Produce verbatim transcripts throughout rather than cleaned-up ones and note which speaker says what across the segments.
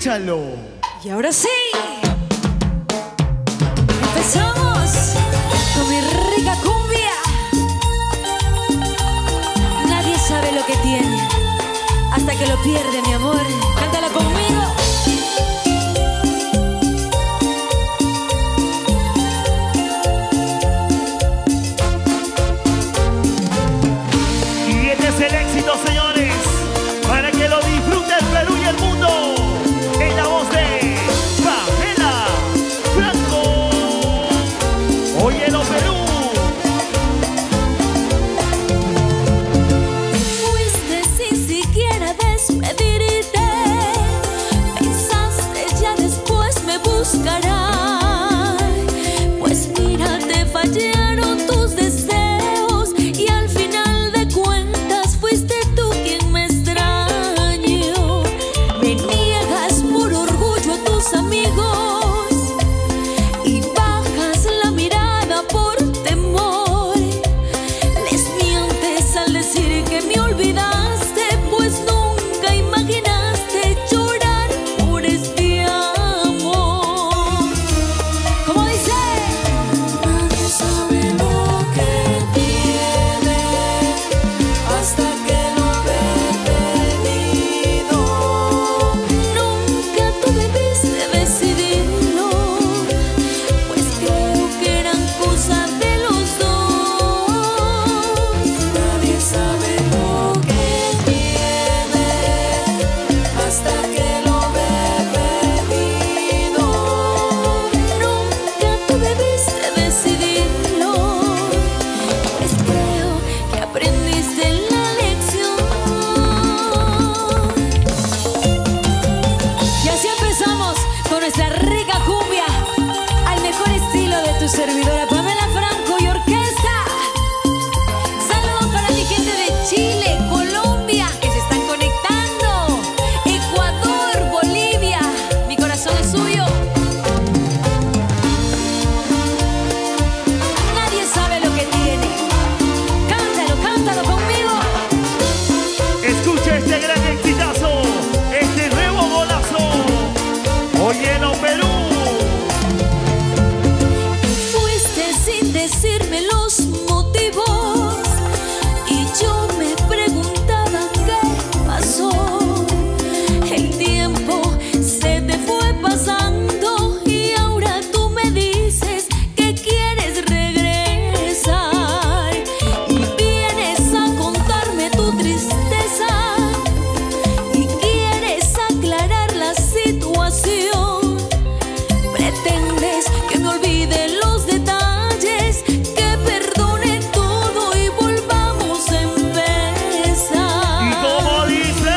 Speaker 1: Escúchalo.
Speaker 2: Y ahora sí, empezamos con mi rica cumbia. Nadie sabe lo que tiene hasta que lo pierde, mi amor. Cántala conmigo.
Speaker 1: Y este es el éxito, señores, para que lo disfrute el Perú y el mundo. En la voz de Pamela Franco. Óyelo, Perú.
Speaker 2: Fuiste sin siquiera despedirte. Pensaste ya después me buscarás. Pues mira, te fallaron tus deseos y al final de cuentas fuiste tú quien me extrañó. Me niegas por orgullo a tus amigos y bajas la mirada por temor. Les mientes al decir que me olvidaste, pues nunca imaginaste llorar por este amor. Como dice, nadie sabe lo que tiene hasta que lo ve perdido. Nunca tú debiste decidirlo, pues creo que eran cosas de los dos. Nadie sabe lo que tiene hasta que lo ve perdido. Nunca tú debiste decidirlo, pues creo que aprendiste la lección. Y así empezamos con nuestra rica cumbia, al mejor estilo de tu servidora Pamela Franco y orquesta. Saludos para mi gente de Chile, Colombia, que se están conectando, Ecuador, Bolivia, mi corazón es suyo. Nadie sabe lo que tiene. Cántalo, cántalo conmigo.
Speaker 1: Escucha este gran exitazo, este nuevo golazo. Óyelo, Perú.
Speaker 2: Fuiste sin decirme los motivos y yo me preguntaba qué pasó. El tiempo se te fue pasando y ahora tú me dices que quieres regresar y vienes a contarme tu tristeza y quieres aclarar la situación. Pretendes que me olvide los detalles, que perdone todo y volvamos a empezar.
Speaker 1: Y como dice,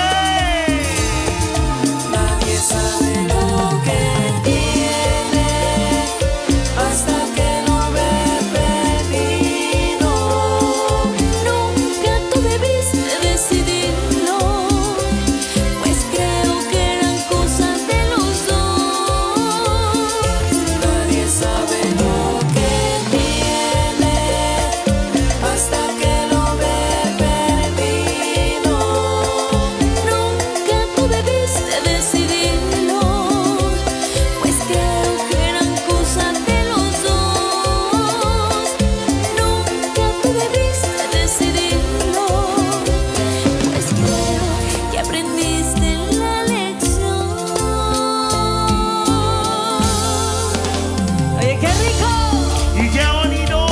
Speaker 2: Nadie sabe lo que tiene hasta que lo ve perdido. Nunca tú debiste decidirlo, pues creo que eran cosas de los dos. Nadie sabe lo que tiene hasta que lo ve perdido. Nunca tú debiste decidirlo, pues creo que eran cosas de los dos. Nunca tú debiste decidirlo, pues creo que aprendiste la lección. Oye, qué rico.
Speaker 1: y qué bonito.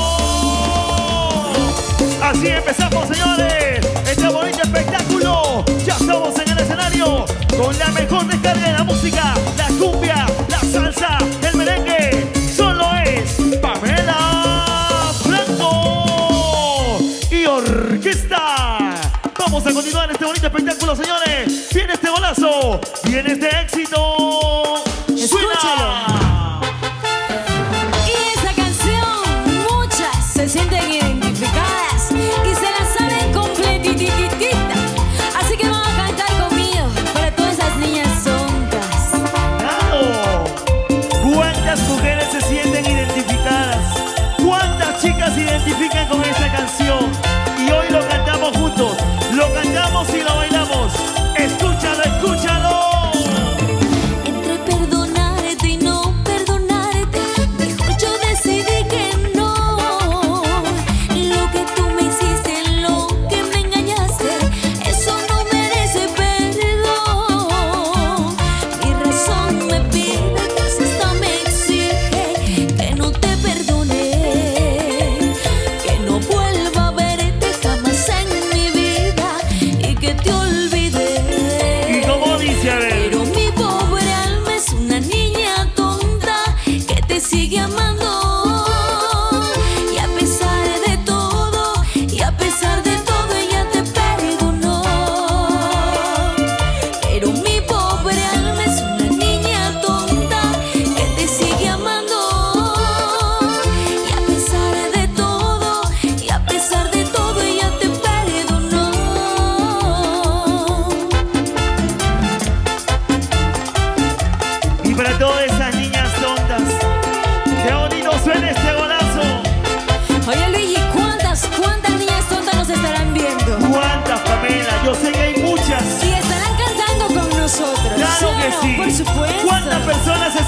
Speaker 1: Así empezamos, señores, este bonito espectáculo. Ya estamos en el escenario con la mejor descarga de la música, la cumbia, la salsa, el merengue. Solo es Pamela Franco y orquesta. Vamos a continuar este bonito espectáculo, señores. Viene este golazo, viene este éxito. ¡Suena!
Speaker 2: Y esa canción, muchas se sienten identificadas y se la saben completititita. Así que vamos a cantar conmigo para todas esas niñas sondas.
Speaker 1: ¡Bravo! ¿Cuántas mujeres se sienten identificadas? ¿Cuántas chicas se identifican con esta canción? Y hoy lo cantamos juntos, lo cantamos y lo bailamos. Escúchalo, escúchalo.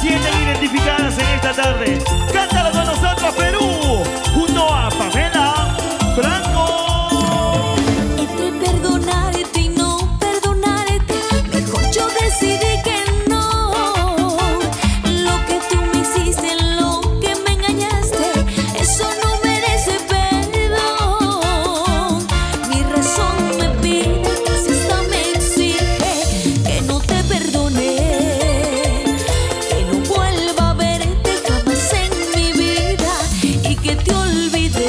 Speaker 1: sienten identificadas en esta tarde. Cántalo con nosotros, Perú, junto a Pamela Franco.
Speaker 2: Entre perdonarte y no perdonarte, mejor yo decidí que no. Lo que tú me hiciste, lo que me engañaste, eso no merece perdón. Mi razón me pide, casi hasta me exige que no te perdone, que no vuelva a verte jamás en mi vida y que te olvide.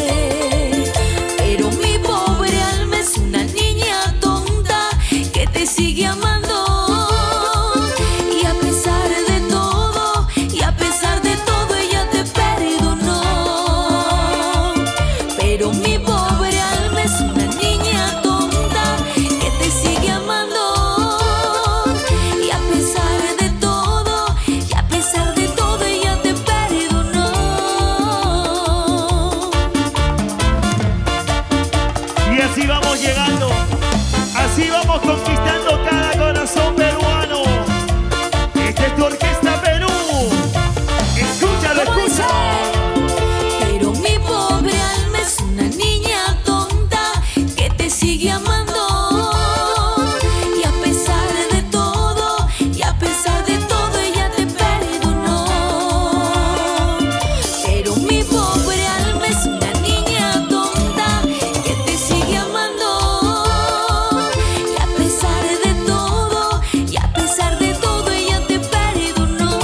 Speaker 2: Pero mi pobre alma es una niña tonta que te sigue amando. Y a pesar de todo, y a pesar de todo, ella te perdonó. Pero mi pobre alma es una niña tonta que te sigue amando. Y a pesar de todo, y a pesar de todo, ella te perdonó.
Speaker 1: Y así vamos llegando, así vamos conquistando cada corazón peruano. Esta es tu orquesta Perú. Escúchalo,
Speaker 2: ¿Cómo dice?
Speaker 1: escúchalo.
Speaker 2: Pero mi pobre alma es una niña tonta que te sigue amando. Y a pesar de todo, y a pesar de todo, ella te perdonó. Pero mi pobre alma es una niña tonta que te sigue amando. Y a pesar de todo, y a pesar de todo, ella te perdonó.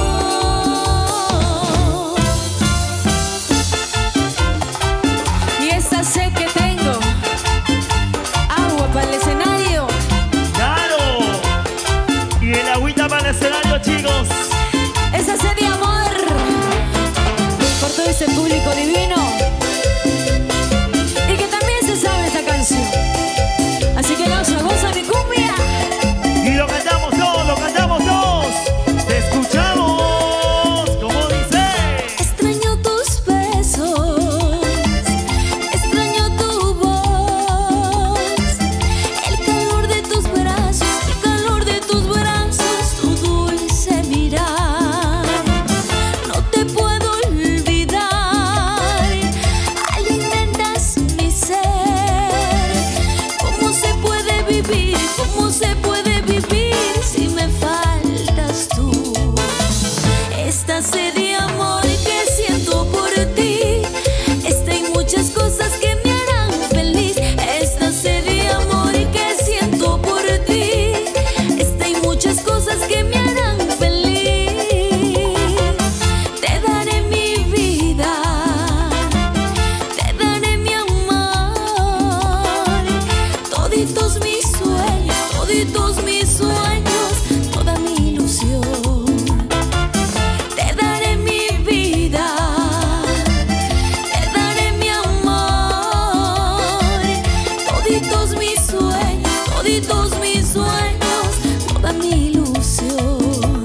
Speaker 2: Y esa sed que tengo, agua para el escenario,
Speaker 1: Claro. Y el agüita para el escenario, chicos.
Speaker 2: esa sed de amor por todo ese público divino y que también se sabe esta canción. Así que goza, goza mi cumbia.
Speaker 1: Y lo cantamos todos, lo cantamos todos. Te escuchamos. ¿Cómo dice?
Speaker 2: Extraño tus besos, extraño tu voz, el calor de tus brazos, el calor de tus brazos, tu dulce mirar. No te puedo olvidar, alimentas mi ser. ¿Cómo se puede vivir? ¿Cómo se puede vivir si me faltas tú? Esta sed de amor que siento por ti, esta y muchas cosas que me harán feliz. Esta sed de amor que siento por ti, esta y muchas cosas que me harán feliz. Te daré mi vida, te daré mi amor, toditos mis sueños, toditos mis sueños, toda mi ilusión. Te daré mi vida, te daré mi amor, toditos mis sueños, toditos mis sueños, toda mi ilusión.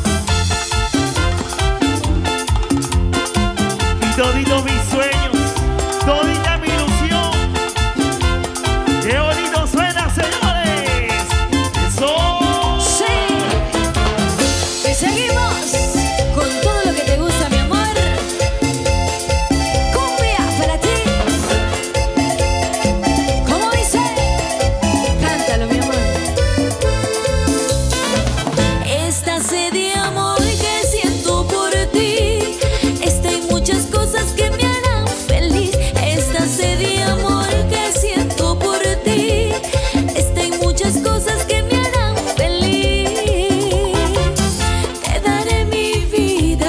Speaker 1: Y toditos mis sueños, todita mi ilusión. ¡Qué bonito suena, señores! ¡Eso!
Speaker 2: Sí, y seguimos con todo lo que te gusta, mi amor. Cumbia para ti. ¿Cómo dice? Cántalo, mi amor. Esta sed de amor que siento por ti, esta y muchas cosas que me harán feliz. Esta sed de amor que siento por ti, esta y muchas cosas que me harán feliz. Te daré mi vida,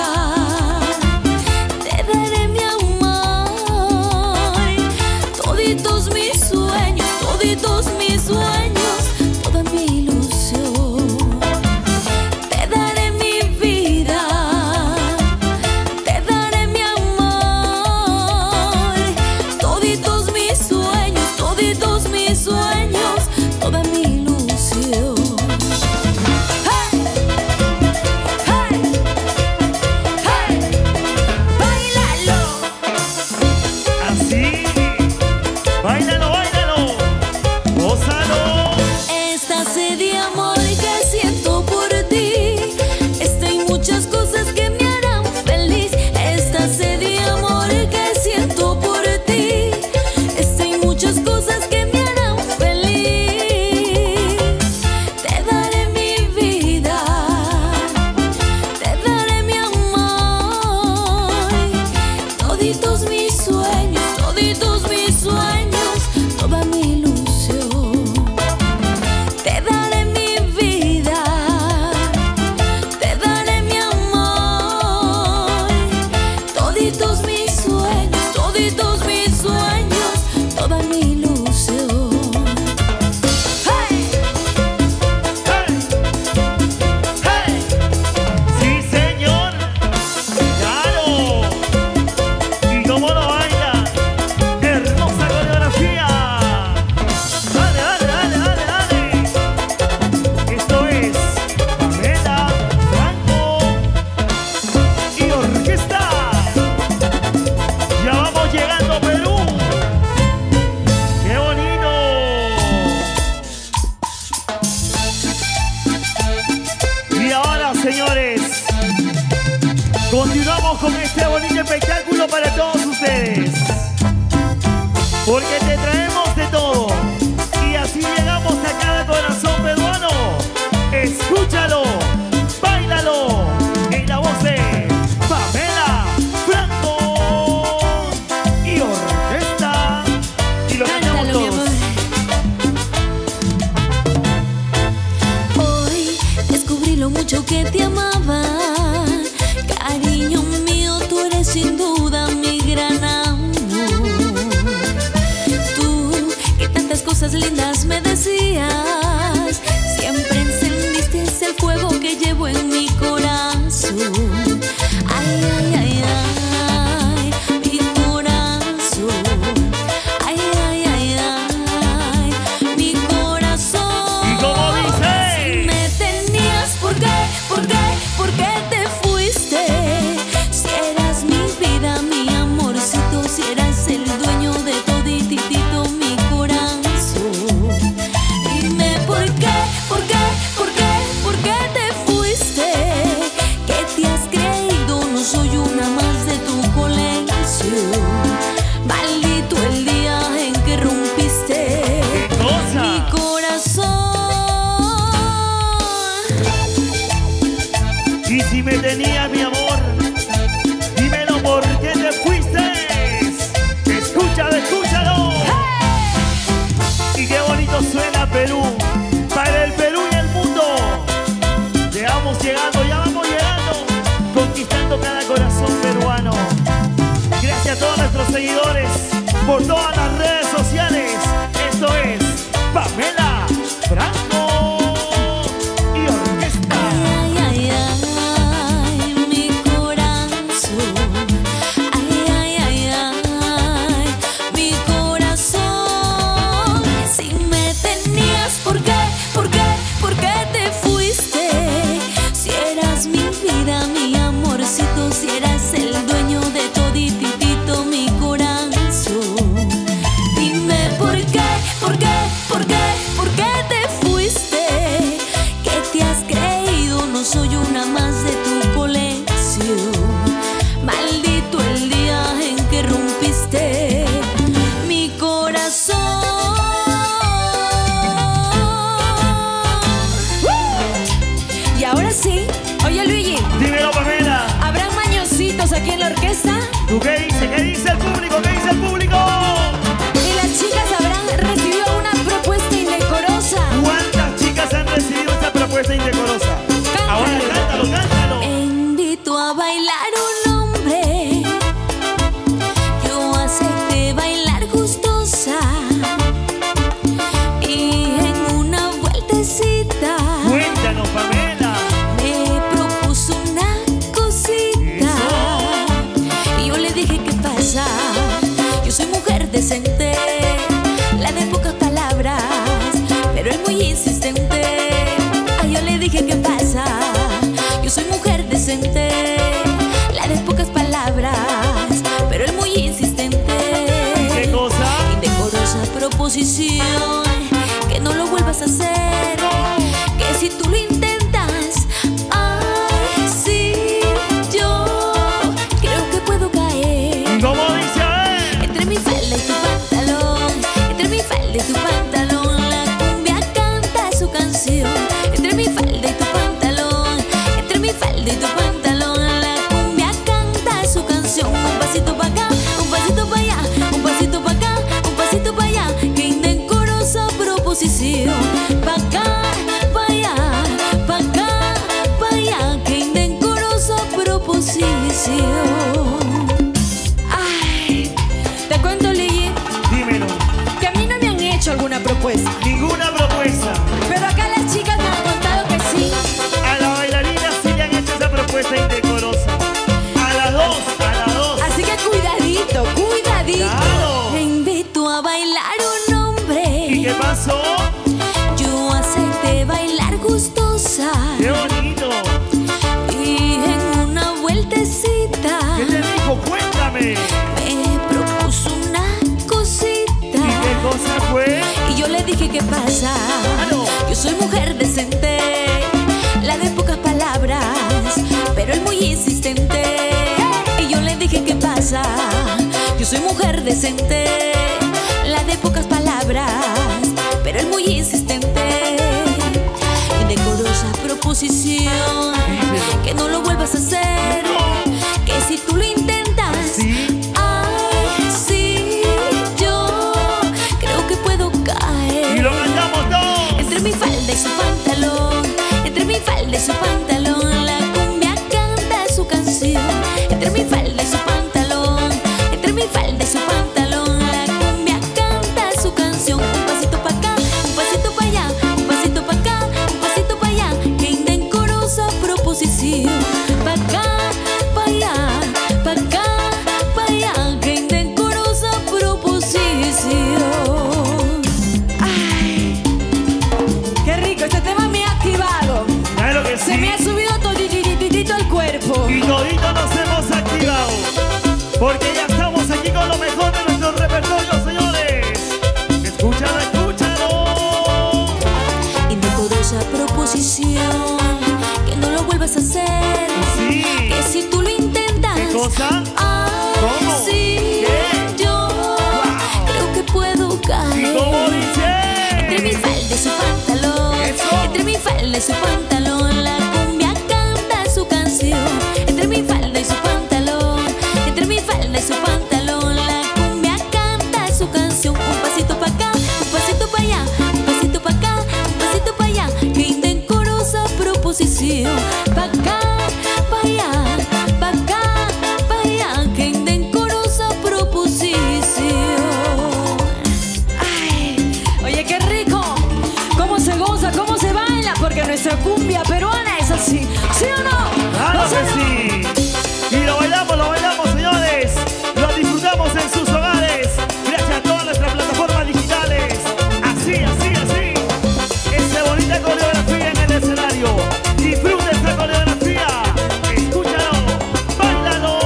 Speaker 2: te daré mi amor, toditos mis sueños, toditos mis sueños, toda mi ilusión. Te daré mi vida, te daré mi amor, toditos mis sueños, toditos mis sueños, toda mi ilusión. ¡Hey! ¡Hey! ¡Hey! ¡Báilalo!
Speaker 1: Así. Báilalo, báilalo. Gózalo.
Speaker 2: Esta sed de
Speaker 1: vamos con este bonito espectáculo para todos ustedes. Porque te traemos de todo. Y así llegamos a cada corazón peruano. Escúchalo, báilalo. En la voz de Pamela Franco y orquesta. Y lo cantamos todos.
Speaker 2: Hoy descubrí lo mucho que te amaba. Cariño mío, tú eres sin duda mi gran amor. Tú, que tantas cosas lindas me decías, siempre encendiste el fuego que llevo en mi corazón. Ay, ay, ay, ay, mi corazón. Ay, ay, ay, ay, mi corazón.
Speaker 1: ¿Y cómo dice?
Speaker 2: Si me tenías, ¿por qué? ¿Por qué? ¿Por qué te fuiste? Si eras mi vida, mi amorcito, si eras el dueño de todititito mi corazón. Dime por qué, por qué, por qué, por qué te fuiste. ¿Qué te has creído? No soy una más de tu colección. Maldito el día en que rompiste
Speaker 1: ¿Qué cosa?
Speaker 2: mi corazón.
Speaker 1: Y si me tenías, mi amor, dímelo por qué te fuiste. Escúchalo, escúchalo. Y qué bonito suena Perú, para el Perú y el mundo. Ya vamos llegando, ya vamos llegando, conquistando cada corazón peruano. Gracias a todos nuestros seguidores por todas las redes sociales. Esto es Pamela Franco y orquesta.
Speaker 2: Ay, ay, ay, mi corazón. Ay, ay, ay, ay, mi corazón. Si me tenías, ¿por qué? ¿Por qué? ¿Por qué te fuiste? Si eras mi vida, mi amorcito, si eras el dueño de todititito mi corazón. Dime por qué, por qué, por qué, por qué te fuiste. ¿Qué te has creído? No soy una más de tu colección. Maldito el día en que rompiste mi corazón. Y ahora sí, oye Luigi,
Speaker 1: Dímelo, Pamela.
Speaker 2: ¿habrán mañositos aquí en la orquesta?
Speaker 1: ¿Tú qué dices? ¿Qué dice el público? ¿Qué dice el público?
Speaker 2: ¿Y las chicas habrán recibido una propuesta indecorosa?
Speaker 1: ¿Cuántas chicas han recibido esta propuesta indecorosa?
Speaker 2: Cántalo.
Speaker 1: Ahora cántalo, cántalo.
Speaker 2: Te invito a bailar un hombre. Yo acepté bailar gustosa. Y en una vueltecita
Speaker 1: Cuéntanos, Pamela.
Speaker 2: me propuso una cosita. Y yo le dije, ¿qué pasa? Yo soy mujer decente, la de pocas palabras, pero es muy insistente. Ay, yo le dije, ¿qué pasa? Yo soy mujer decente, la de pocas palabras, pero es muy insistente.
Speaker 1: ¿Qué cosa?
Speaker 2: Indecorosa proposición, que no lo vuelvas a hacer, que si tú lo intentas, ay, sí, yo creo que puedo caer.
Speaker 1: ¿Cómo dice? eh?
Speaker 2: Entre mi falda y tu pantalón, entre mi falda y tu pantalón, la cumbia canta su canción. Entre mi falda y tu pantalón, entre mi falda y tu pantalón, la cumbia canta su canción. Un pasito para acá, un pasito para allá, un pasito para acá, un pasito para allá, que indecorosa proposición. Pa' acá, pa' allá, pa' acá, pa' allá, que indecorosa proposición. Ay, te cuento, Lili,
Speaker 1: Dímelo.
Speaker 2: que a mí no me han hecho alguna propuesta,
Speaker 1: Ninguna propuesta.
Speaker 2: pero acá las chicas me han contado que sí.
Speaker 1: A la bailarina sí le han hecho esa propuesta indecorosa. A las dos, a las dos.
Speaker 2: Así que cuidadito, cuidadito.
Speaker 1: Claro.
Speaker 2: Te invito a bailar un hombre.
Speaker 1: ¿Y qué pasó?
Speaker 2: Yo acepté bailar gustosa.
Speaker 1: ¡Qué bonito!
Speaker 2: Y en una vueltecita
Speaker 1: ¿Qué te dijo? Cuéntame.
Speaker 2: me propuso una cosita.
Speaker 1: ¿Y qué cosa fue?
Speaker 2: Y yo le dije, ¿qué pasa?
Speaker 1: Claro.
Speaker 2: Yo soy mujer decente, la de pocas palabras, pero es muy insistente. decente, la de pocas palabras, pero es muy insistente. Indecorosa proposición, que no lo vuelvas a hacer, que si tú lo intentas,
Speaker 1: ¿sí?
Speaker 2: Ay, sí, yo creo que puedo caer.
Speaker 1: Y lo cantamos todos.
Speaker 2: Entre mi falda y su pantalón, entre mi falda y su pantalón, la cumbia canta su canción. Entre mi falda y su pantalón, entre mi falda y su pantalón, la cumbia canta su canción. Un pasito pa' acá, un pasito pa' allá, un pasito pa' acá, un pasito pa' allá, que indecorosa proposición. Pa' acá, pa' allá, pa' acá, pa' allá, que indecorosa proposición. Ay, qué rico, este tema me ha activado.
Speaker 1: Claro que sí.
Speaker 2: Se me ha subido todititito al cuerpo.
Speaker 1: Y todito nos hemos activado, porque ya estamos aquí con lo mejor de nuestro repertorio, señores. Escúchalo, escúchalo.
Speaker 2: Indecorosa proposición, que no lo vuelvas a hacer.
Speaker 1: Sí.
Speaker 2: Que si tú lo intentas.
Speaker 1: ¿Qué cosa?
Speaker 2: Ay,
Speaker 1: ¿Cómo?
Speaker 2: sí,
Speaker 1: ¿Qué?
Speaker 2: yo
Speaker 1: Wow.
Speaker 2: creo que puedo caer.
Speaker 1: ¿Y cómo dice?
Speaker 2: Entre mi falda y su pantalón,
Speaker 1: Eso.
Speaker 2: entre mi falda y su pantalón, la cumbia canta su canción. Entre mi falda y su pantalón, entre mi falda y su pantalón, la cumbia canta su canción. Un pasito pa' acá, un pasito pa' allá, un pasito pa' acá, un pasito pa' allá, que indecorosa proposición. Pa' acá, pa' allá, pa' acá, pa' allá, que indecorosa proposición. Ay, oye, qué rico, cómo se goza, cómo se baila, porque nuestra cumbia peruana es así, ¿sí o no?
Speaker 1: Claro
Speaker 2: ¿O sea,
Speaker 1: que
Speaker 2: no?
Speaker 1: sí. Y lo bailamos, lo bailamos, señores. Lo disfrutamos en sus hogares, gracias a todas nuestras plataformas digitales. Así, así, así. Esa bonita coreografía en el escenario. Disfruta esta coreografía. Escúchalo, bailalo.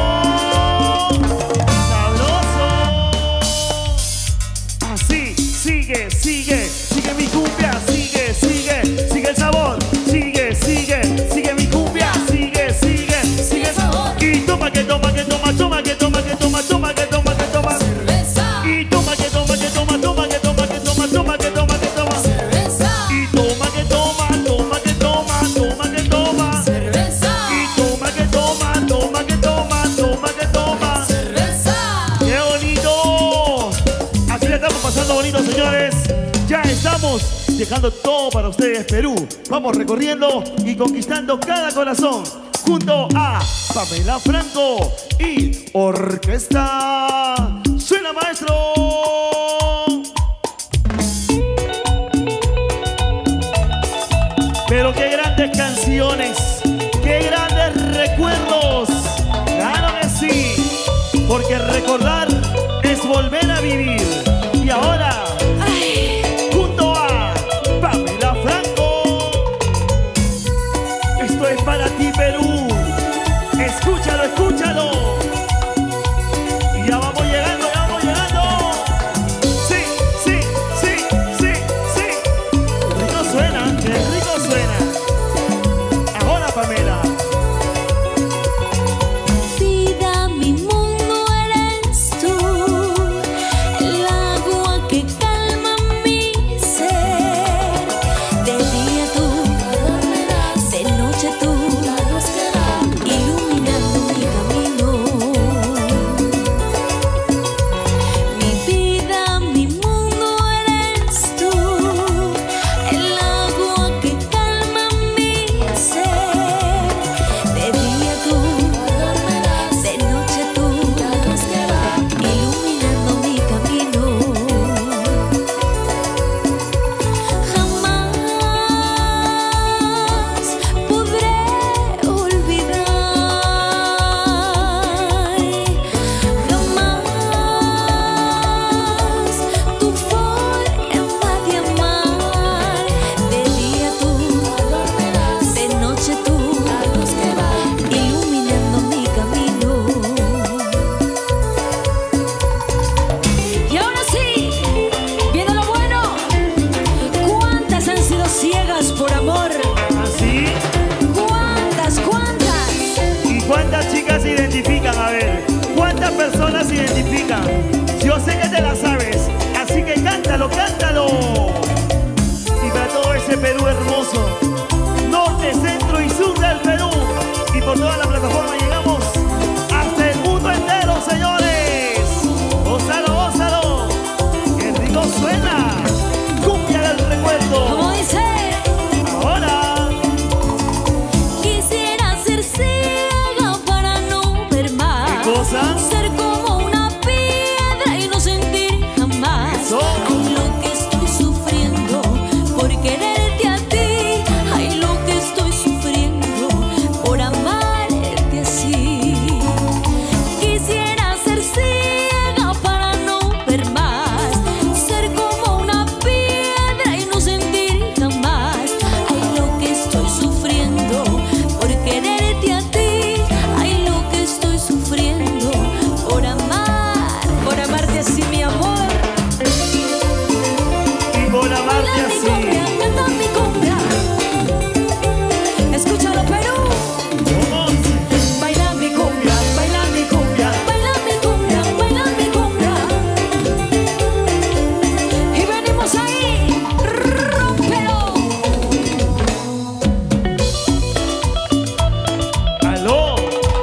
Speaker 1: Sabroso. Así, sigue, sigue, sigue mi cumbia, sigue, sigue, sigue el sabor, sigue, sigue, sigue mi cumbia, sigue, sigue, sigue el sabor. Y toma que toma que toma, toma que toma que toma, toma que toma que toma.
Speaker 2: Cerveza,
Speaker 1: Y toma que toma que toma, toma que toma que toma, toma que toma que toma.
Speaker 2: cerveza,
Speaker 1: Y toma que toma, toma que toma, toma que toma.
Speaker 2: cerveza,
Speaker 1: Y toma que toma, toma que toma, toma que toma.
Speaker 2: cerveza.
Speaker 1: ¡Qué bonito! Así le estamos pasando bonito, señores. Ya estamos dejando todo para ustedes, Perú. Vamos recorriendo y conquistando cada corazón junto a Pamela Franco y Orquesta. ¡Suena, maestro! Pero qué grandes canciones, qué grandes recuerdos. Claro que sí, porque recordar es volver a vivir. Y ahora,
Speaker 2: Ay,
Speaker 1: junto a Pamela Franco, esto es para ti, Perú. Escúchalo, escúchalo. Y ya vamos llegando, ya vamos llegando. Sí, sí, sí, sí, sí. Qué rico suena, qué rico suena. Ahora, Pamela.
Speaker 2: vida, mi mundo eres tú, el agua que calma mi ser. De día tú, de noche tú, iluminando mi camino. Mi vida, mi mundo eres tú, el agua que calma mi ser. De día tú, de noche tú, iluminando mi camino. Jamás podré olvidar, jamás tu forma de amar. De día tú, de noche tú, iluminando mi camino. Y ahora sí, viene lo bueno. ¿Cuántas han sido ciegas por amor?
Speaker 1: ¿Así?
Speaker 2: ¿Cuántas, cuántas?
Speaker 1: ¿Y cuántas chicas se identifican? A ver, ¿cuántas personas se identifican? Yo te la sabes, así que cántalo, cántalo. Y para todo ese Perú hermoso, norte, centro y sur del Perú, y por toda la plataforma llegamos hasta el mundo entero, señores. Gózalo, gózalo, qué rico suena. Cumbia del recuerdo.
Speaker 2: ¿Cómo dice?
Speaker 1: Ahora.
Speaker 2: Quisiera ser ciega para no ver más.
Speaker 1: ¿Qué cosa?
Speaker 2: Ser como una piedra y no sentir jamás.
Speaker 1: Eso.
Speaker 2: Ay, lo que estoy sufriendo por quererte a ti. Ay, lo que estoy sufriendo por amarte así. Quisiera ser ciega para no ver más. Ser como una piedra y no sentir jamás. Ay, lo que estoy sufriendo por quererte a ti. Ay, lo que estoy sufriendo por amar, por amarte así, mi amor.
Speaker 1: Y por amarte
Speaker 2: Baila mi
Speaker 1: así.
Speaker 2: cumbia, canta mi cumbia. Escúchalo, Perú.
Speaker 1: Vamos.
Speaker 2: Baila mi cumbia, baila mi cumbia, baila mi cumbia, baila mi cumbia. Y venimos ahí, rómpelo.
Speaker 1: Aló.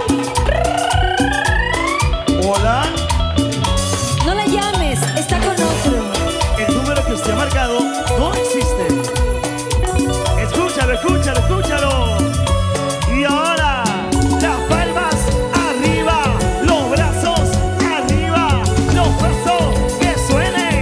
Speaker 1: Hola.
Speaker 2: No la llames, está con otro.
Speaker 1: El número que usted ha marcado no existe. Escúchalo, escúchalo, escúchalo. Y ahora, las palmas arriba, los brazos arriba, los brazos que suene.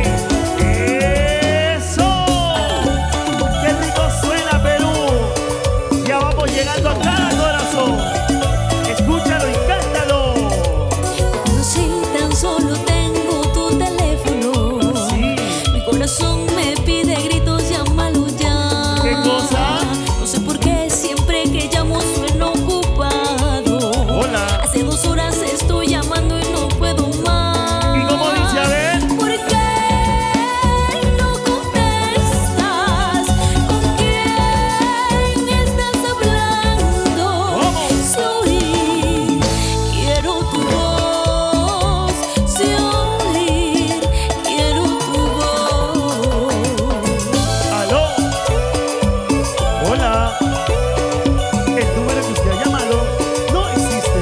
Speaker 1: Eso. Qué rico suena Perú. Ya vamos llegando a cada corazón. Escúchalo y cántalo.
Speaker 2: Si tan solo tengo tu teléfono,
Speaker 1: Sí.
Speaker 2: mi corazón me pide gritos, llámalo ya.
Speaker 1: ¿Qué cosa?
Speaker 2: No sé por qué siempre que llamo sueno ocupado.
Speaker 1: Hola.
Speaker 2: Hace dos horas estoy llamando y no puedo más.
Speaker 1: ¿Y cómo dice? A ver.
Speaker 2: ¿Por qué no contestas? ¿Con quién estás hablando?
Speaker 1: ¿Cómo?
Speaker 2: Si oír, quiero tu voz. Si oír, quiero tu voz.
Speaker 1: Aló. Hola. El número que usted ha llamado no existe.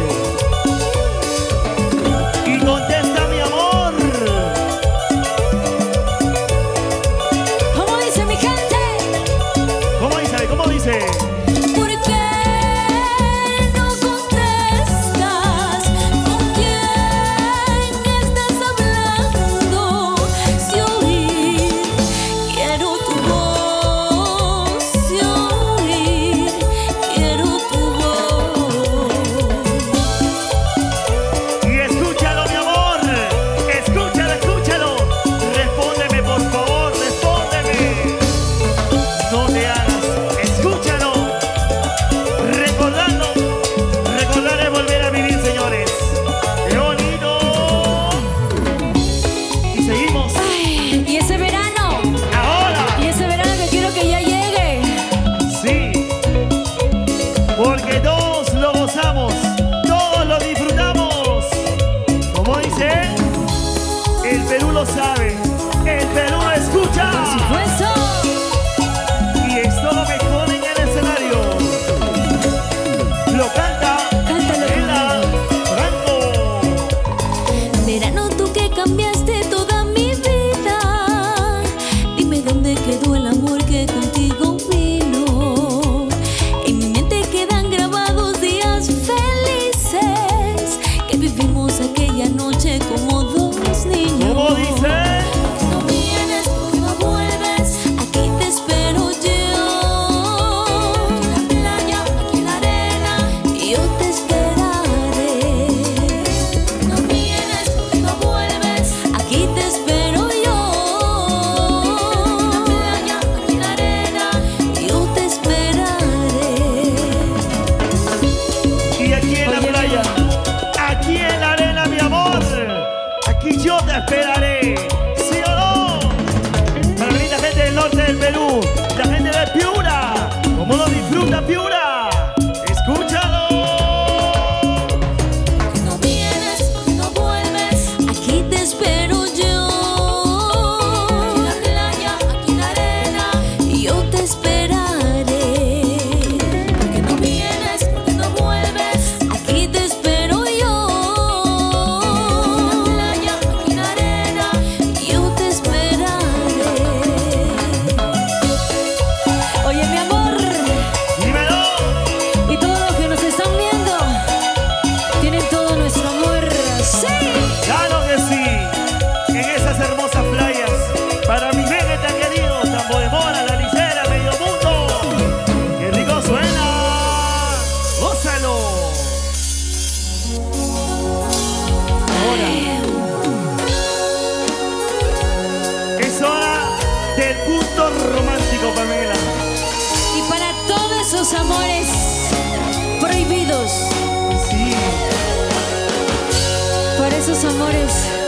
Speaker 1: Y contesta, mi amor.
Speaker 2: ¿Cómo dice mi gente?
Speaker 1: ¿Cómo dice? ¿Cómo dice?
Speaker 2: ¿Por qué no contestas? ¿Con quién estás hablando? Si oír, quiero tu voz. Si oír, quiero tu voz.
Speaker 1: Y escúchalo, mi amor. Escúchalo, escúchalo. Respóndeme, por favor, respóndeme. No te hagas. Escúchalo. Recordando. Recordar es volver a vivir, señores. ¡Qué bonito! Y seguimos.
Speaker 2: Ay, y ese verano,
Speaker 1: Ahora.
Speaker 2: y ese verano que quiero que ya llegue.
Speaker 1: Sí, porque todos lo gozamos, todos lo disfrutamos. Como dice, el Perú lo sabe, el Perú lo escucha.
Speaker 2: Si fue eso.
Speaker 1: Y es todo mejor en el escenario. Lo canta
Speaker 2: Cántalo
Speaker 1: Ela Franco.
Speaker 2: Verano, tú que cambiaste toda mi vida. Dime dónde quedó el amor que contigo vino. En mi mente quedan grabados días felices que vivimos aquella noche como dos niños.
Speaker 1: ¿Cómo dice?
Speaker 2: No vienes, no vuelves, aquí te espero yo. En la playa, aquí en la arena, yo te esperaré. No vienes, no vuelves, aquí te espero yo. En la playa, aquí en la arena, yo te esperaré.
Speaker 1: Y aquí en la
Speaker 2: Oye,
Speaker 1: playa, aquí en la arena, mi amor, aquí yo te esperaré. ¿Sí o no? Para venir la gente del norte del Perú, la gente de Piura, ¿cómo lo disfruta Piura? Escúchalo.
Speaker 2: No vienes, no vuelves, aquí te espero yo. amores prohibidos.
Speaker 1: Sí.
Speaker 2: Para esos amores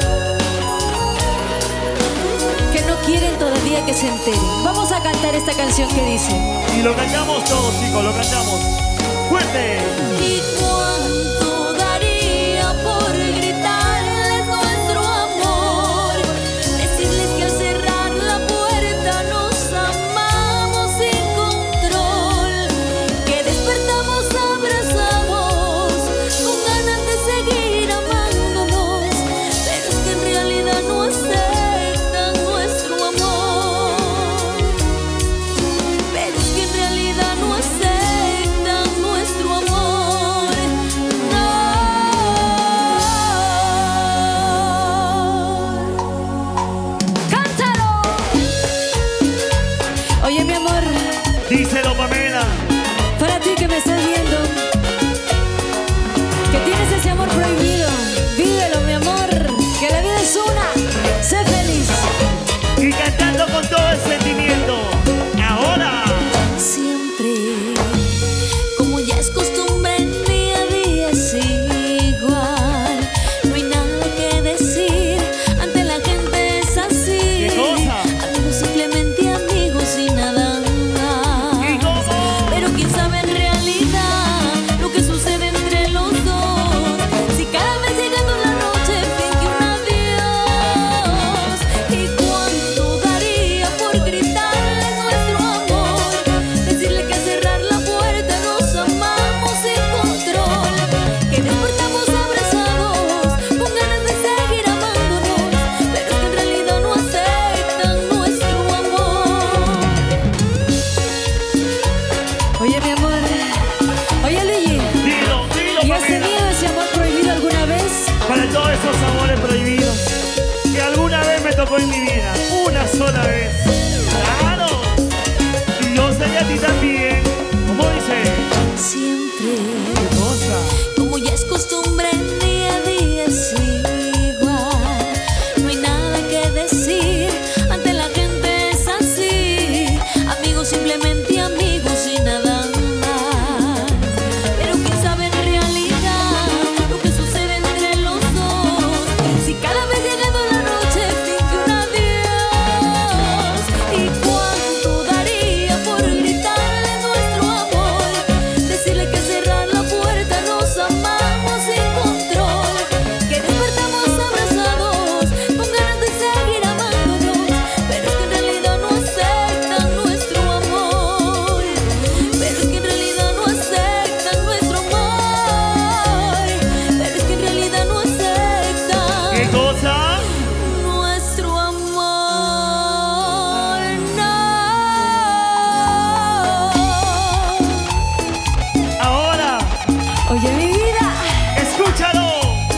Speaker 2: que no quieren todavía que se enteren. Vamos a cantar esta canción que dice.
Speaker 1: Y lo cantamos todos, chicos, lo cantamos. ¡Fuerte!
Speaker 2: ¿Y cuánto daría por gritarles nuestro amor? Decirles que al cerrar la puerta nos amamos sin control, que despertamos abrazados con ganas de seguir amándonos, pero es que en realidad no aceptan nuestro amor, pero es que en realidad no aceptan nuestro amor, no. ¡Cántalo! Oye, mi amor,
Speaker 1: Díselo, Pamela.
Speaker 2: para ti que me estás viendo, que tienes ese amor prohibido, vívelo, mi amor, que la vida es una, sé feliz.
Speaker 1: Y cantando con todo el sentimiento. Ahora.
Speaker 2: Siempre, como ya es costumbre, día a día es igual. No hay nada que decir, ante la gente es así.
Speaker 1: ¿Qué cosa?
Speaker 2: Amigos, simplemente amigos y nada más.
Speaker 1: ¿Y cómo?
Speaker 2: Pero quién sabe en realidad lo que sucede entre los dos. Si cada vez llegando la noche finge un adiós. ¿Y cuánto daría por gritarle nuestro amor? Decirle que al cerrar la puerta nos amamos sin control, que despertamos abrazados con ganas de seguir amándonos, pero es que en realidad no aceptan nuestro amor. Oye, mi amor, oye, Luigi,
Speaker 1: Dilo, dilo,
Speaker 2: ¿y has
Speaker 1: Pamela.
Speaker 2: tenido ese amor prohibido alguna vez?
Speaker 1: Para todos esos amores prohibidos que alguna vez me tocó en mi vida. Una sola vez. ¡Claro! Y yo sé que a ti también. ¿Cómo dice?
Speaker 2: Siempre,
Speaker 1: ¿Qué cosa?
Speaker 2: como ya es costumbre, día a día es igual. No hay nada que decir, ante la gente es así. Amigos, simplemente amigos y nada más. Pero quién sabe en realidad lo que sucede entre los dos. Si cada vez llegando la noche finge un adiós. ¿Y cuánto daría por gritarle nuestro amor? Decirle que al cerrar la puerta nos amamos sin control, que despertamos abrazados con ganas de seguir amándonos, pero es que en realidad no aceptan nuestro amor, pero es que en realidad no aceptan nuestro amor, pero es que en realidad no aceptan
Speaker 1: ¿Qué cosa?
Speaker 2: nuestro amor, no.
Speaker 1: Ahora,
Speaker 2: Oye, mi vida,
Speaker 1: escúchalo.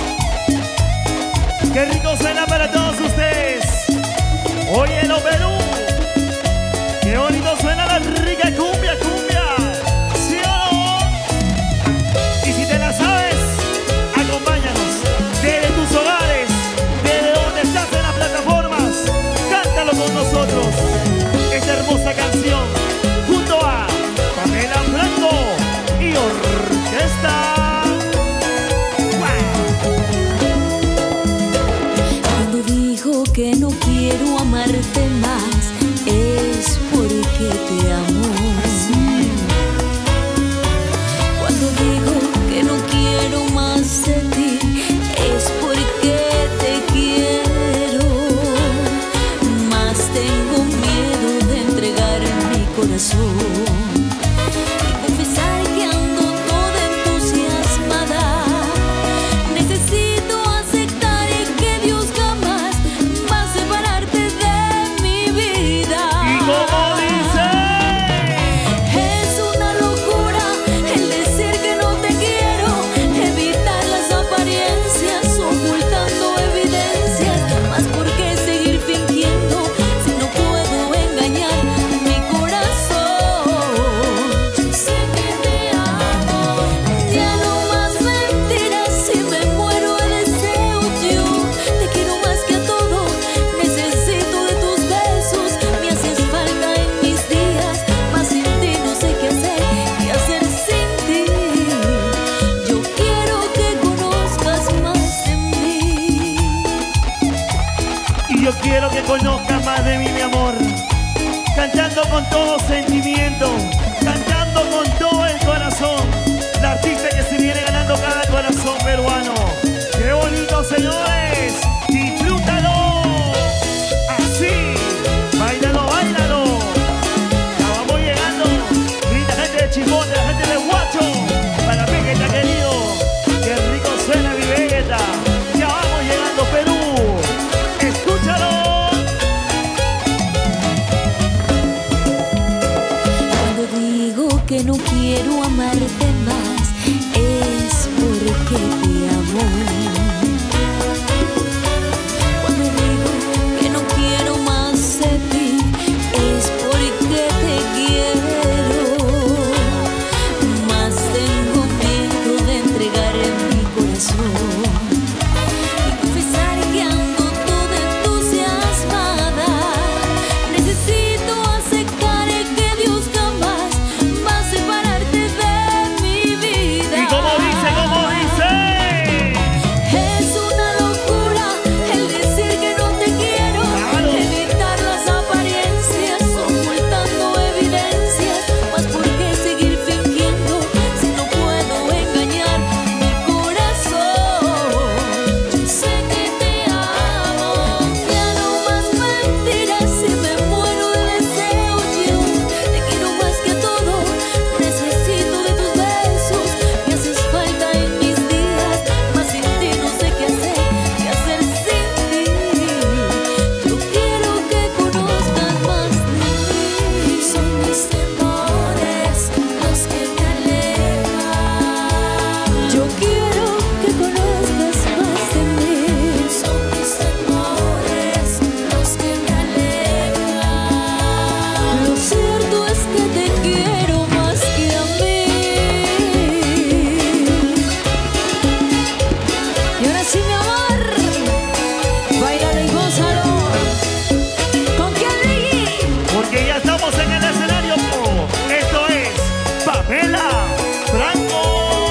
Speaker 1: Qué rico suena para todos ustedes. Óyelo, Perú. Qué bonito suena la rica cumbia, cumbia. ¿Sí o no? Y si te la sabes, acompáñanos. Desde tus hogares, desde donde estás en las plataformas, cántalo con nosotros. Esta hermosa canción, junto a Pamela Franco y Orquesta.
Speaker 2: cuando dijo que no quiero amarte más, es porque te amo. Cuando digo que no quiero más de ti, es porque te quiero. Más tengo miedo de entregar mi corazón y confesar que ando toda entusiasmada. Necesito aceptar que Dios jamás va a separarte de mi vida.
Speaker 1: ¿Y cómo dice?
Speaker 2: Es una locura el decir que no te quiero, evitar las apariencias, ocultando evidencias. Más por qué seguir fingiendo si no puedo engañar mi corazón. que no quiero amarte más, es porque te amo. Cuando digo que no quiero más de ti, es porque te quiero. Más tengo miedo de entregar mi corazón y confesar que ando toda entusiasmada. Necesito aceptar que Dios jamás va a separarte de mi vida.
Speaker 1: ¿Y cómo dice? ¿Cómo dice?
Speaker 2: Es una locura el decir que no te quiero,
Speaker 1: Claro.
Speaker 2: evitar las apariencias, ocultando evidencias. Mas ¿por qué seguir fingiendo si no puedo engañar mi corazón? Yo sé que te amo, ya no más mentiras y me muero de deseo. Yo te quiero más que todo, necesito de tus besos, me haces falta en mis días, mas sin ti no sé qué hacer, qué hacer sin ti. Yo quiero que conozcas más de mí. Son mis temores los que me alejan. Yo quiero que conozcas más de mí. Son mis temores los que me alejan. Lo cierto es que te quiero más que a mí. Y ahora sí, mi amor, bailalo y gózalo. ¿Con quién, Ricky?
Speaker 1: Porque ya estamos en el escenario. Esto es Pamela Franco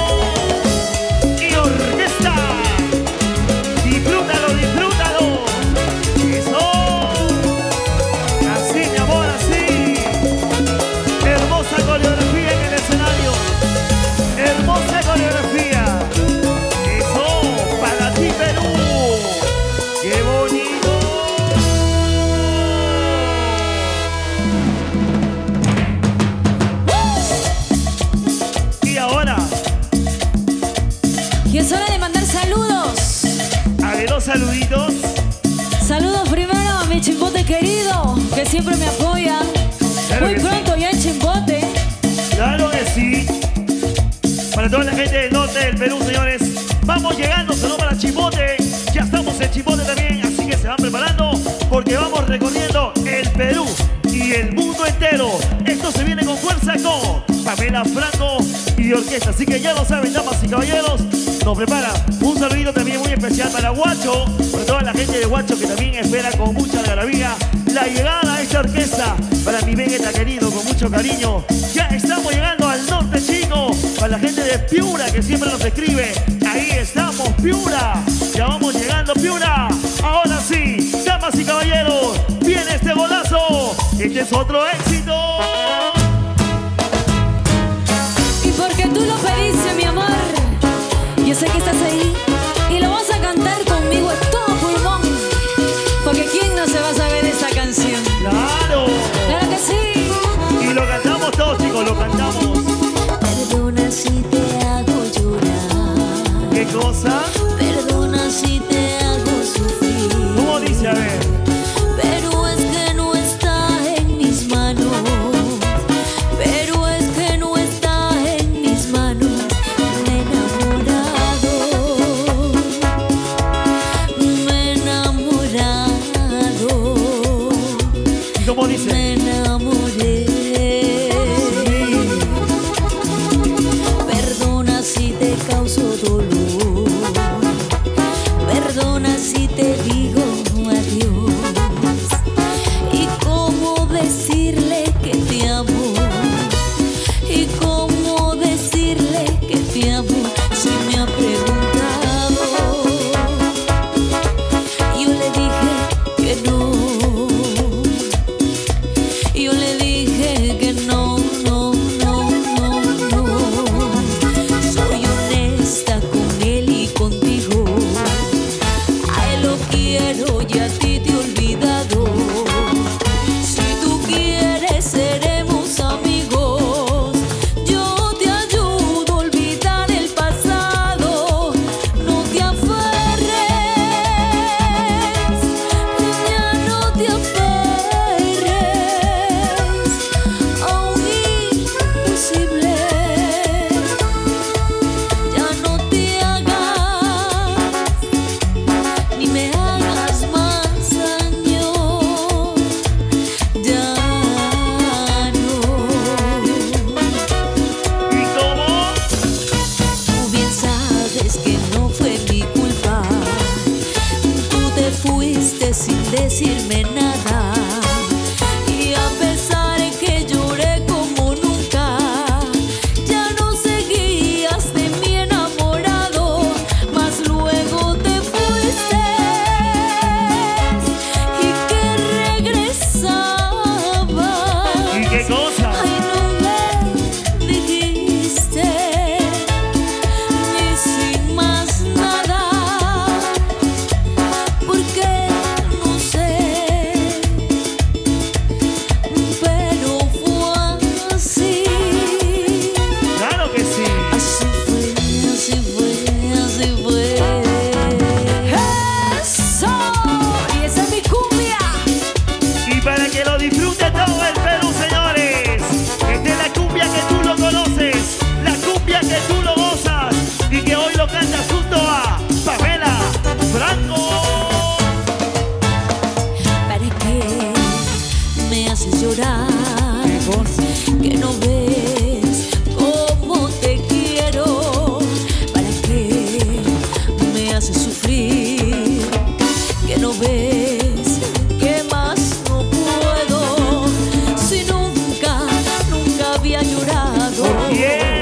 Speaker 1: y orquesta. Disfrútalo, disfrútalo. Eso. Así, mi amor, así. Hermosa coreografía en el escenario. Hermosa coreografía. Eso, para ti, Perú. ¡Qué bonito! Y ahora,
Speaker 2: Y es hora de mandar saludos.
Speaker 1: a ver los saluditos.
Speaker 2: Saludos primero a mi chimbote querido, que siempre me apoya.
Speaker 1: Claro
Speaker 2: Muy
Speaker 1: que sí.
Speaker 2: pronto ya en Chimbote.
Speaker 1: Claro que sí. Para toda la gente del norte del Perú, señores, vamos llegando, saludos para Chimbote. Ya estamos en Chimbote también, así que se van preparando porque vamos recorriendo el Perú y el mundo entero. Esto se viene con fuerza con Pamela Franco y orquesta. Así que ya lo saben, damas y caballeros, nos prepara un saludito también muy especial para Huacho, para toda la gente de Huacho que también espera con mucha algarabía la llegada a esta orquesta. Para mi Vegeta querido, con mucho cariño, ya estamos llegando al norte, chicos. Para la gente de Piura que siempre nos escribe, ahí estamos, Piura. Ya vamos llegando, Piura. Ahora sí, damas y caballeros, viene este golazo. Este es otro éxito.
Speaker 2: Y porque tú lo pediste, mi amor, yo sé que estás ahí y lo vas a cantar conmigo a todo pulmón. Porque ¿quién no se va a saber esta canción?
Speaker 1: Claro.
Speaker 2: Claro que sí.
Speaker 1: Y lo cantamos todos, chicos, lo cantamos.
Speaker 2: Perdona si te hago llorar.
Speaker 1: ¿Qué cosa?
Speaker 2: Perdona si te hago sufrir.
Speaker 1: ¿Cómo dice? A ver.
Speaker 2: Pero es que no está en mis manos. Pero es que no está en mis manos. Me he enamorado. Me he enamorado.
Speaker 1: ¿Y cómo dice?
Speaker 2: Me enamoré. Perdona si te causo dolor. Perdona si te digo adiós. Y cómo decirle que te amo. Y cómo decirle que te amo si me ha preguntado. Yo le dije que no. llorar. Que no ves cómo te quiero, para qué me haces sufrir. Que no ves que más no puedo, si nunca, nunca había llorado.
Speaker 1: ¿Por qué?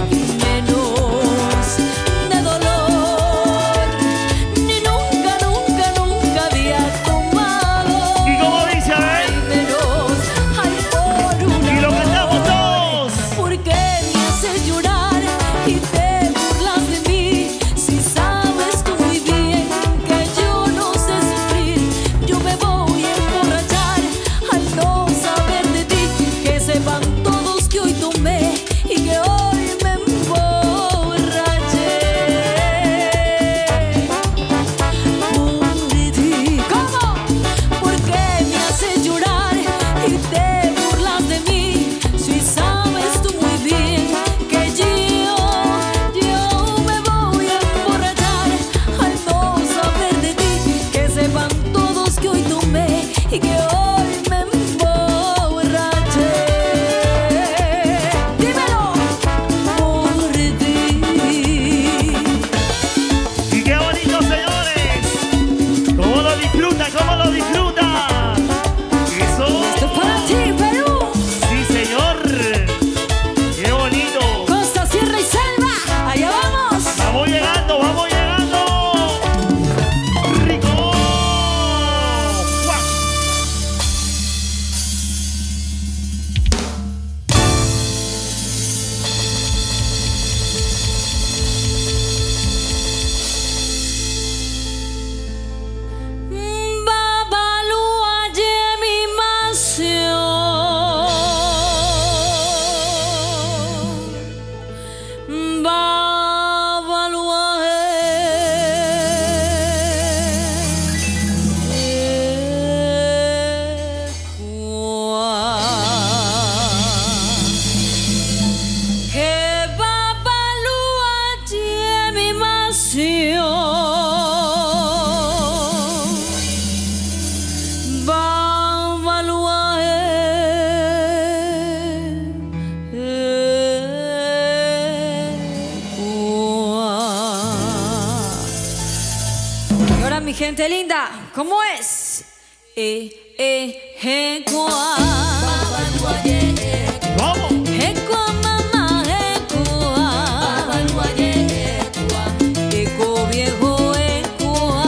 Speaker 2: Mi gente linda, ¿cómo es? Eh, eh, eh, gua.
Speaker 1: ¿Cómo?
Speaker 2: Eh, gua, mamá, eh, gua. Eco viejo, eh, gua.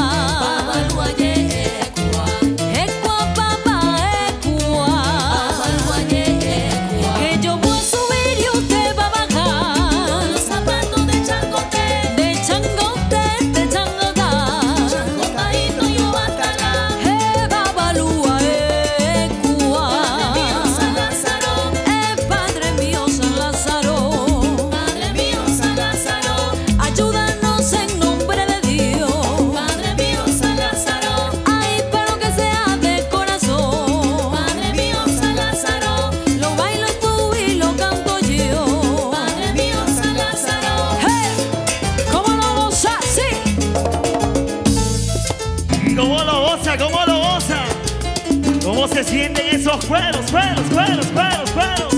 Speaker 2: Eh, gua, papá, eh, gua. Que yo voy a subir y usted va a bajar. Los zapatos de changote, de changote, de changote.
Speaker 1: ¿Cómo lo goza? ¿Cómo se sienten esos cueros, cueros, cueros, cueros, cueros?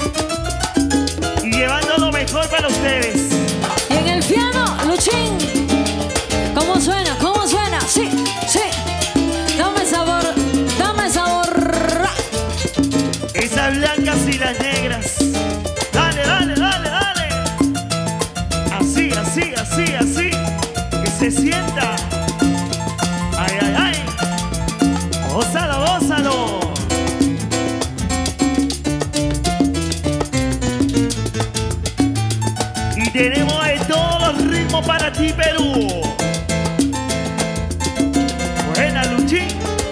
Speaker 1: Y llevando lo mejor para ustedes.
Speaker 2: Y en el piano, Luchín. ¿Cómo suena? ¿Cómo suena? Sí, sí. Dame sabor, dame sabor.
Speaker 1: Esas blancas y las negras. Dale, dale, dale, dale. Así, así, así, así. Que se sienta. Ay, ay, ay. Gózalo, gózalo. Y tenemos de todos los ritmos para ti, Perú. Buena, Luchín.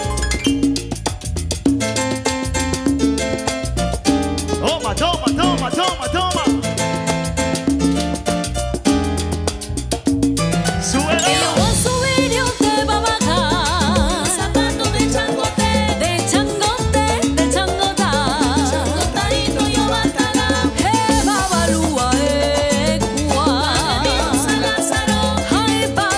Speaker 1: Toma, toma, toma, toma, toma. Súbelo.
Speaker 2: Hey,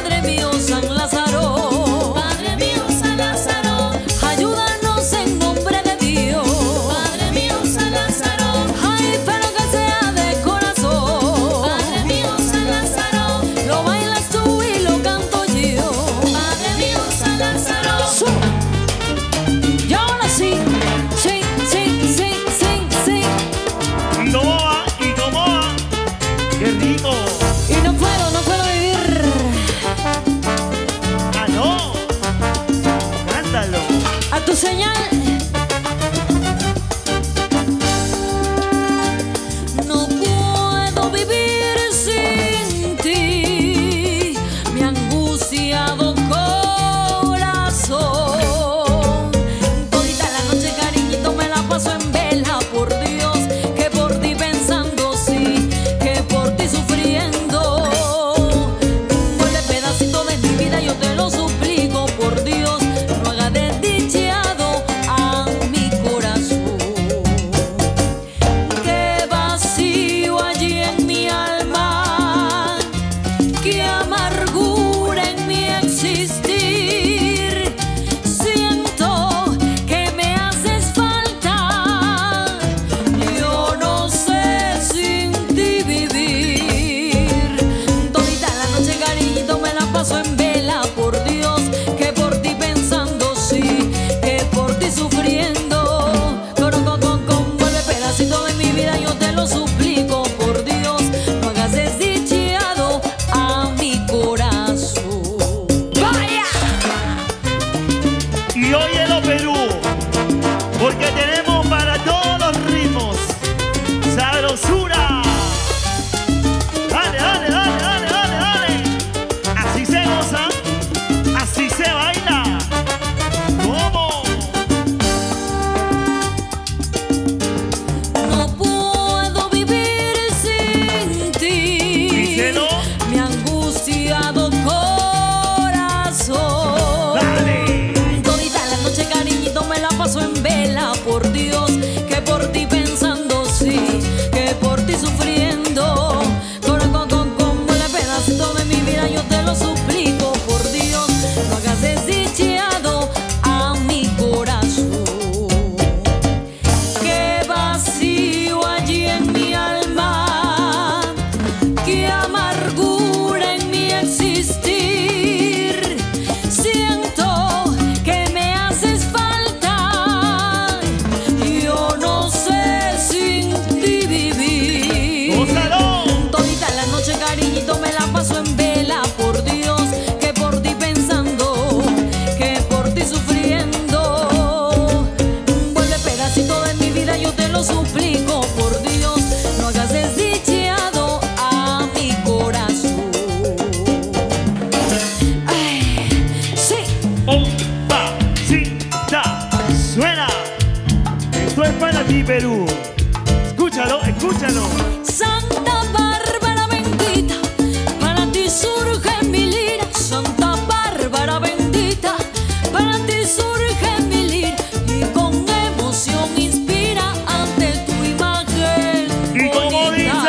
Speaker 1: Perú. Escúchalo, escúchalo.
Speaker 2: Santa Bárbara bendita, para ti surge mi lira. Santa Bárbara bendita, para ti surge mi lira. Y con emoción inspira ante tu imagen
Speaker 1: ¿Y cómo
Speaker 2: bonita.
Speaker 1: dice?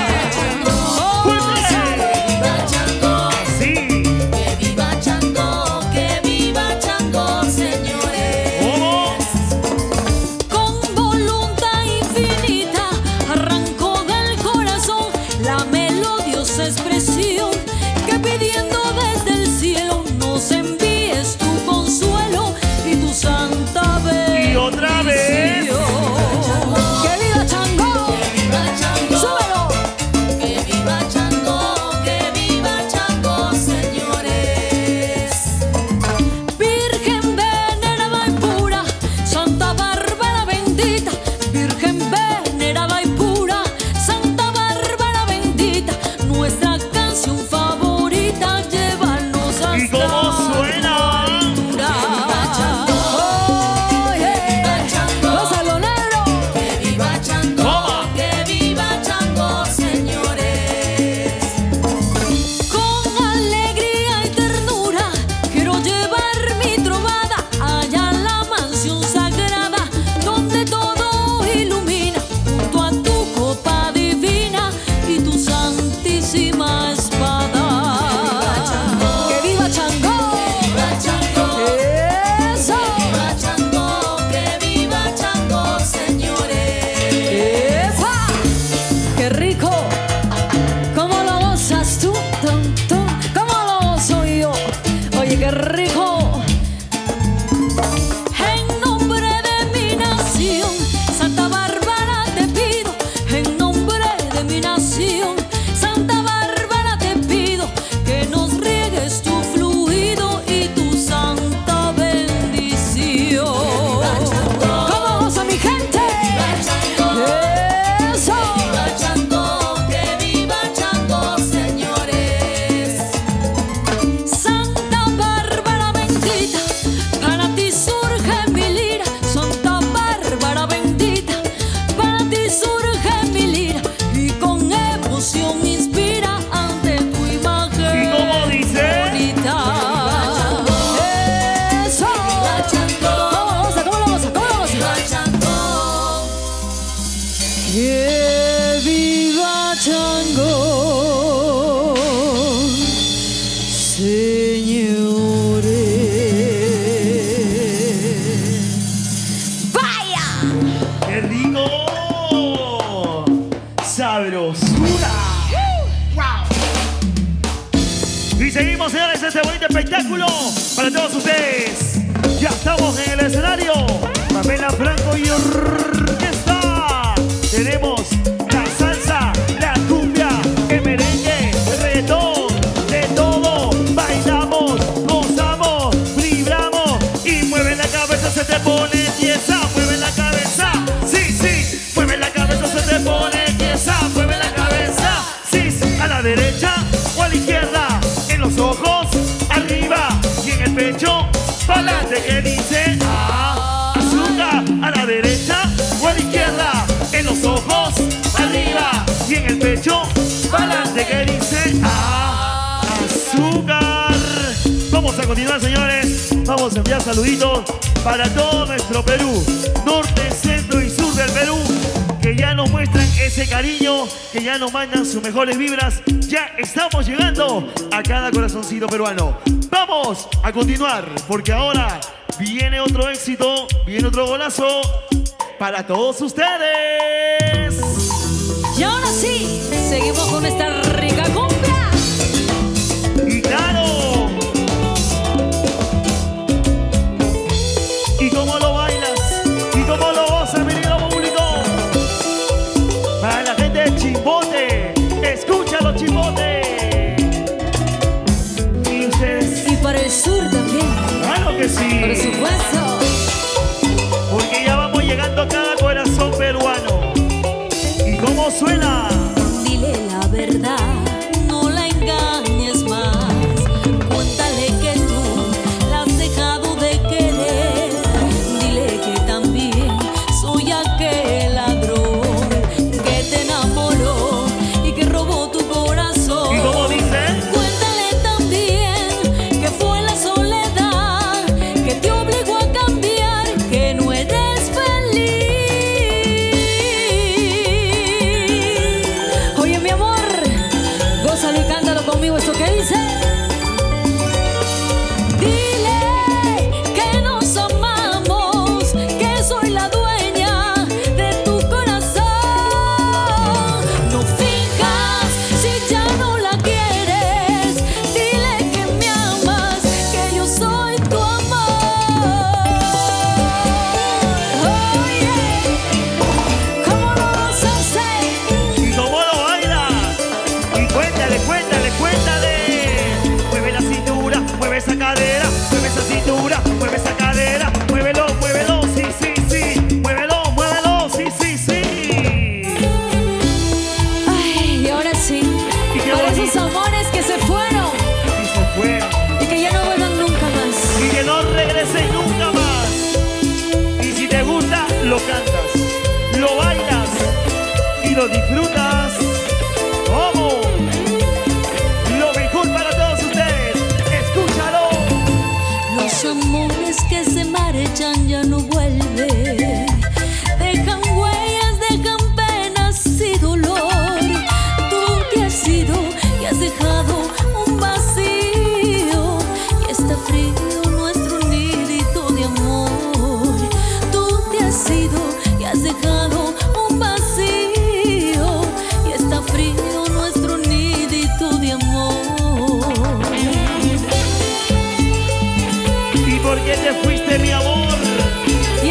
Speaker 2: Expresión que pidiendo desde el cielo nos envíes tu consuelo y tu santa bendición.
Speaker 1: Y otra vez.
Speaker 2: ¡Que viva Changó!
Speaker 3: ¡Que viva Changó!
Speaker 2: ¡Súbelo!
Speaker 3: ¡Que viva Changó! ¡Que viva Changó, señores!
Speaker 2: Virgen venerada y pura, Santa Bárbara bendita. Virgen venerada y pura, Santa Bárbara bendita. Nuestra canción favorita, llévanos hasta
Speaker 1: ¿Y cómo suena?
Speaker 2: ¡Gózalo, negro!
Speaker 3: ¡Que viva Changó!
Speaker 1: Toma.
Speaker 3: ¡Que viva Changó, señores!
Speaker 2: Con alegría y ternura quiero llevar mi trovada allá a la mansión sagrada donde todo ilumina junto a tu copa divina y tu santísima espada. ¡Que viva Changó!
Speaker 3: ¡Viva Changó!
Speaker 2: ¡Eso!
Speaker 3: ¡Viva Changó! ¡Que viva Changó, señores!
Speaker 2: ¡Epa! ¡Qué rico! ¿Cómo lo gozas tú? Tum, tum. ¿Cómo lo gozo yo? Oye, qué rico. En nombre de mi nación, Santa Bárbara te pido. En nombre de mi nación, Santa Bárbara te pido que nos riegues tu fluido y tu santa bendición. ¿Cómo goza mi gente?
Speaker 3: ¡Viva Changó!
Speaker 2: ¡Eso!
Speaker 3: ¡Viva Changó! ¡Que viva Changó, señores!
Speaker 2: Santa Bárbara bendita, para ti surge mi lira. Santa Bárbara bendita, para ti surge mi lira. Y con emoción inspira ante tu imagen
Speaker 1: ¿Y cómo dice?
Speaker 2: bonita. ¡Eso!
Speaker 3: ¡Viva Changó!
Speaker 2: ¿Cómo lo goza? ¿Cómo lo goza? ¿Cómo lo goza?
Speaker 3: ¡Viva Changó!
Speaker 2: ¡Que viva Changó, señores! ¡Vaya!
Speaker 1: ¡Qué rico! ¡Sabrosura! Y seguimos, señores, este bonito espectáculo para todos ustedes. Ya estamos en el escenario. Pamela Franco y orquesta. Tenemos la salsa, la cumbia, el merengue, el reggaetón, de todo. Bailamos, gozamos, vibramos y mueve la cabeza, se te pone tiesa. Mueve la cabeza, sí, sí. Mueve la cabeza, se te pone tiesa. Mueve la cabeza, sí, sí. A la derecha o a la izquierda. En los ojos, arriba y en el pecho, pa'lante que dice ah, azúcar. A la derecha o a la izquierda, en los ojos, arriba y en el pecho, pa'lante que dice ah, azúcar. Vamos a continuar, señores. Vamos a enviar saluditos para todo nuestro Perú, norte, centro y sur del Perú, que ya nos muestran ese cariño, que ya nos mandan sus mejores vibras. Ya estamos llegando a cada corazoncito peruano. Vamos a continuar, porque ahora viene otro éxito, viene otro golazo para todos ustedes.
Speaker 2: Y ahora sí, seguimos con esta rica cumbia.
Speaker 1: Y claro, ¿y cómo lo bailas? ¿Y cómo lo gozas, mi querido público? Para la gente de Chimbote, escúchalo, Chimbote. Y ustedes,
Speaker 2: Y para el sur también,
Speaker 1: claro que sí,
Speaker 2: por supuesto.
Speaker 1: porque ya vamos llegando a cada corazón peruano. ¿Y cómo suena?
Speaker 2: Dile la verdad, no la engañes más. Cuéntale que tú la has dejado de querer. Dile que también soy aquel
Speaker 1: lo disfrutas. ¿Cómo? Lo mejor para todos ustedes. Escúchalo.
Speaker 2: Los amores que se marchan ya no vuelven. Dejan huellas, dejan penas y dolor. Tú te has ido y has dejado un vacío. Y está frío nuestro nidito de amor. Tú te has ido y has dejado un vacío. Y está frío nuestro nidito de amor.
Speaker 1: ¿Y por qué te fuiste, mi amor?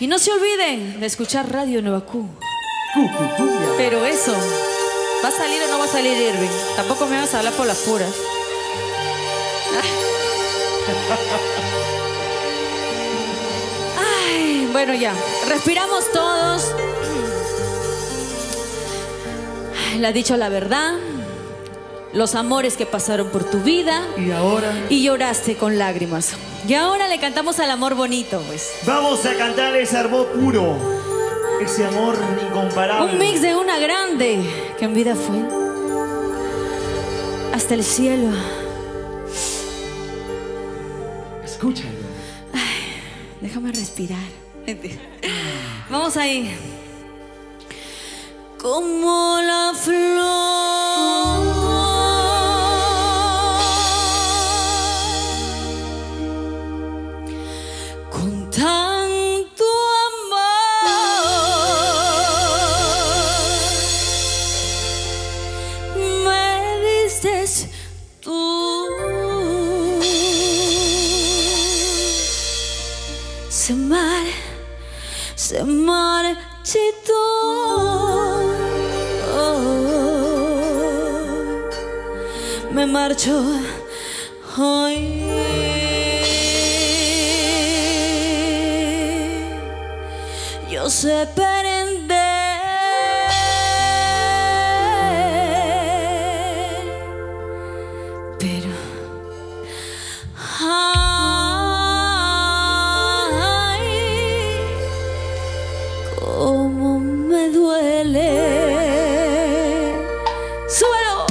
Speaker 2: Y no se olviden de escuchar Radio Nueva Q.
Speaker 1: Cucu Cumbia.
Speaker 2: Pero eso, ¿va a salir o no va a salir Irving? Tampoco me vas a hablar por las puras. Ay, bueno, ya. Respiramos todos. Le has dicho la verdad. Los amores que pasaron por tu vida.
Speaker 1: Y ahora
Speaker 2: Y lloraste con lágrimas. Y ahora le cantamos al amor bonito, pues.
Speaker 1: vamos a cantar ese amor puro, ese amor incomparable.
Speaker 2: Un mix de una grande que en vida fue hasta el cielo.
Speaker 1: Escúchalo.
Speaker 2: Déjame respirar. Vamos ahí. Como la flor con tanto amor me diste tú. Se mar, se marchitó. Me marcho hoy. Yo sé perder, pero ay, cómo me duele. ¡Súbelo!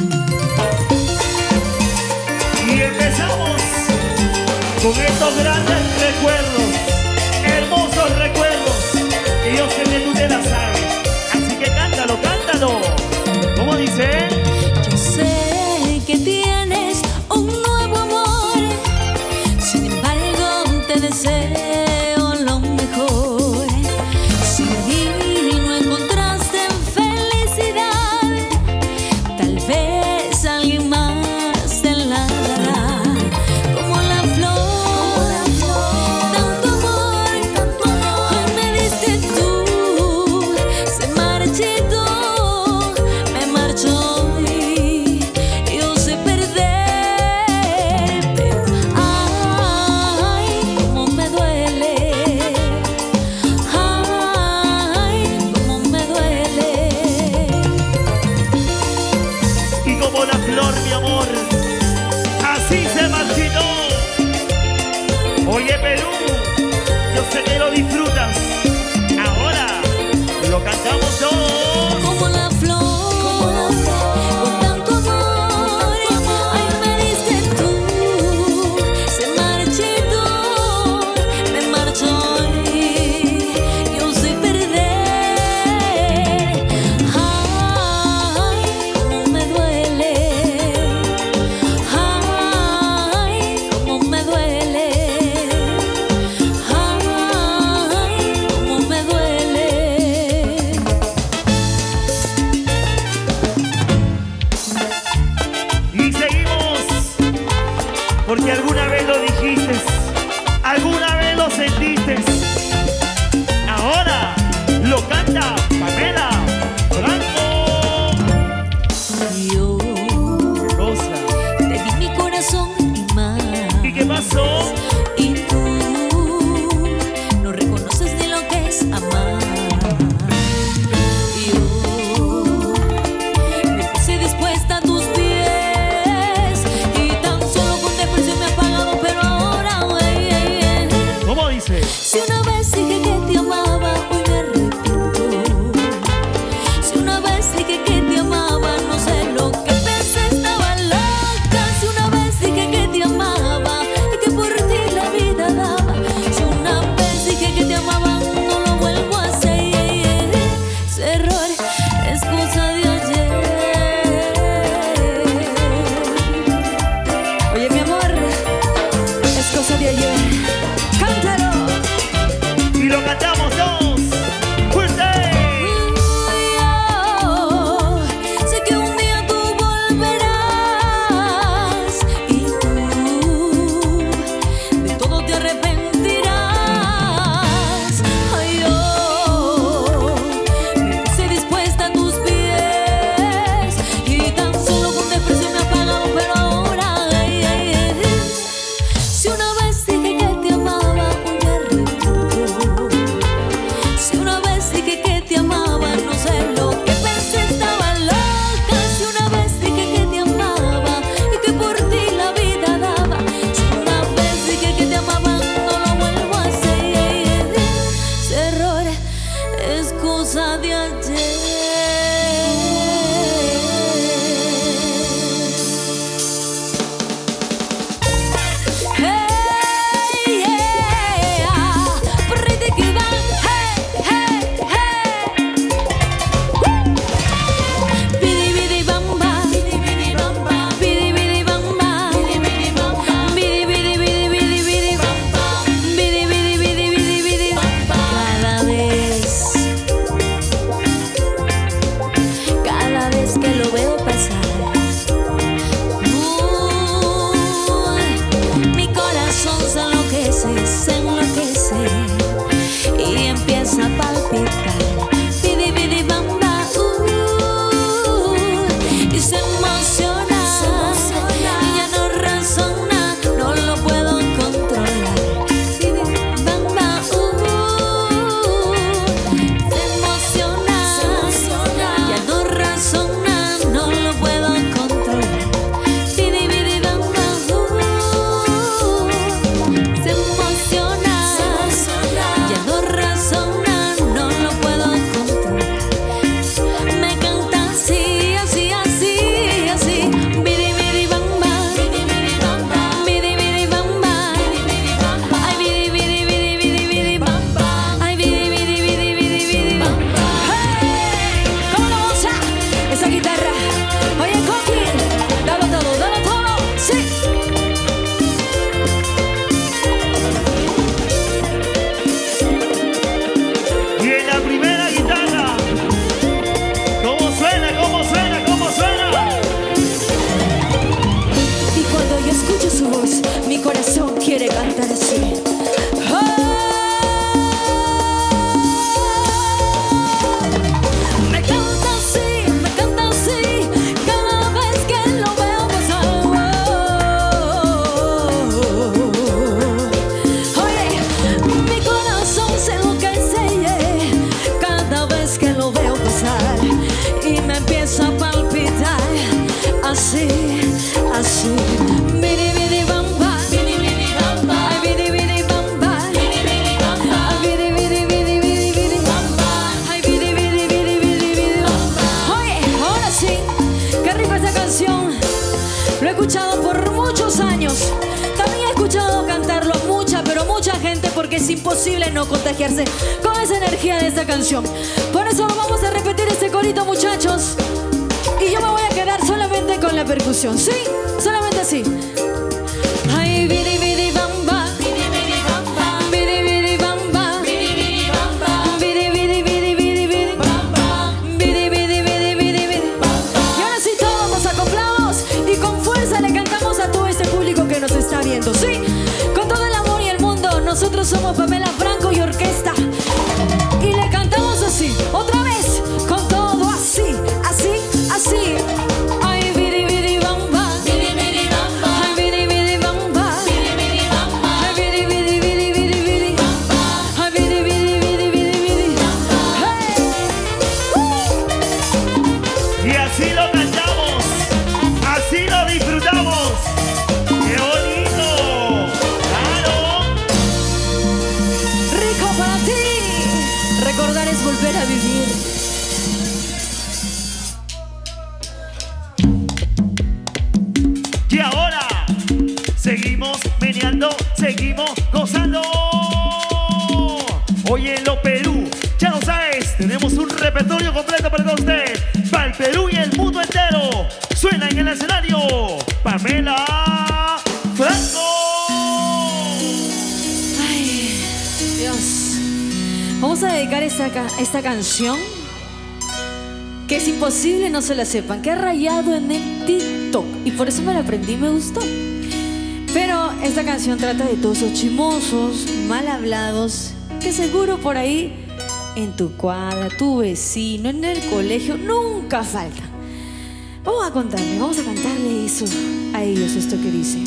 Speaker 1: Y empezamos con estos grandes recuerdos, hermosos recuerdos. Y yo sé que tú te la sabes, así que cántalo, cántalo. ¿Cómo dice?
Speaker 2: Yo sé que tienes un nuevo amor, sin embargo te deseo lo mejor. Si no encontraste felicidad, tal vez alguien más te la dará. Como la flor, tanto amor, hoy me diste tú. Se marchitó, me marchó y yo sé perder, pero ay, cómo me duele. Ay, cómo me duele.
Speaker 1: Y como la flor, mi amor, así se marchitó. Oye, Perú, yo sé que lo disfrutas. Ahora lo cantamos todos.
Speaker 2: Como la flor, con tanto amor, ay, me diste tú. Se marchitó, me marchó y yo sé perder. Ay, cómo me duele. Ay, cómo me duele. Ay, cómo me duele.
Speaker 1: Y seguimos, porque alguna vez lo dijiste, alguna vez lo sentiste. Ahora lo canta Pamela Franco.
Speaker 2: Yo
Speaker 1: ¿Qué cosa?
Speaker 2: te di mi corazón y más.
Speaker 1: ¿Y qué pasó?
Speaker 2: Y tú no reconoces ni lo que es amar. Yo me puse dispuesta a tus pies y tan solo con desprecio me ha pagado, pero ahora así, así. Bidi, bidi, bamba.
Speaker 3: Bidi, bidi, bamba.
Speaker 2: Ay, bidi, bidi, bamba.
Speaker 3: Bidi, bidi, bamba.
Speaker 2: Ay, bidi, bidi, bidi, bidi, bidi.
Speaker 3: Bamba.
Speaker 2: Ay, bidi, bidi, bidi, bidi, bidi. Oye, ahora sí, qué rico esta canción. Lo he escuchado por muchos años. También he escuchado cantarlo a mucha, pero mucha gente, porque es imposible no contagiarse con esa energía de esta canción. Por eso vamos a repetir este corito, muchachos. Y yo me voy a quedar solamente con la percusión, ¿sí? Solamente así. Ay, bidi, bidi, bamba.
Speaker 3: Bidi, bidi, bamba.
Speaker 2: Bidi, bidi, bamba.
Speaker 3: Bidi, bidi, bamba.
Speaker 2: Bidi, bidi, bidi, bidi, bidi.
Speaker 3: Bamba.
Speaker 2: Bidi, bidi, bidi, bidi, bidi. Y ahora sí, todos nos acoplamos y con fuerza le cantamos a todo este público que nos está viendo, ¿sí? Con todo el amor y el mundo, nosotros somos Pamela Franco y Orquesta. Y le cantamos así, otra vez, con todo así, así, así. Ay, bidi, bidi, bamba.
Speaker 3: Bidi, bidi, bamba.
Speaker 2: Ay, bidi, bidi, bamba.
Speaker 3: Bidi, bidi, bamba.
Speaker 2: Ay, bidi, bidi, bidi, bidi, bidi.
Speaker 3: Bamba.
Speaker 2: Ay, bidi, bidi, bidi, bidi, bidi. Hey.
Speaker 1: Y así lo cantamos, así lo disfrutamos. ¡Qué bonito! ¡Claro!
Speaker 2: Rico para ti. Recordar es volver a vivir.
Speaker 1: Y ahora seguimos meneando, seguimos gozando. Hoy en lo Perú, ya lo sabes, tenemos un repertorio completo para usted. Para el Perú y el mundo entero. Suena en el escenario Pamela Franco.
Speaker 2: Ay, Dios. Vamos a dedicar esta, ca- esta canción que es imposible no se la sepan, que ha rayado en el TikTok y por eso me la aprendí y me gustó. Pero esta canción trata de todos esos chismosos, mal hablados, que seguro por ahí en tu cuadra, tu vecino, en el colegio, nunca falta. Vamos a contarle, vamos a cantarle eso a ellos, esto que dice.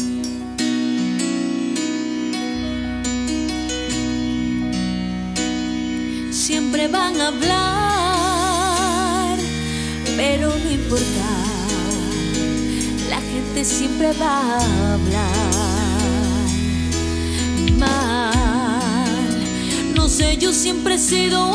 Speaker 2: Siempre van a hablar, pero no importa, la gente siempre va a hablar mal. No sé, yo siempre he sido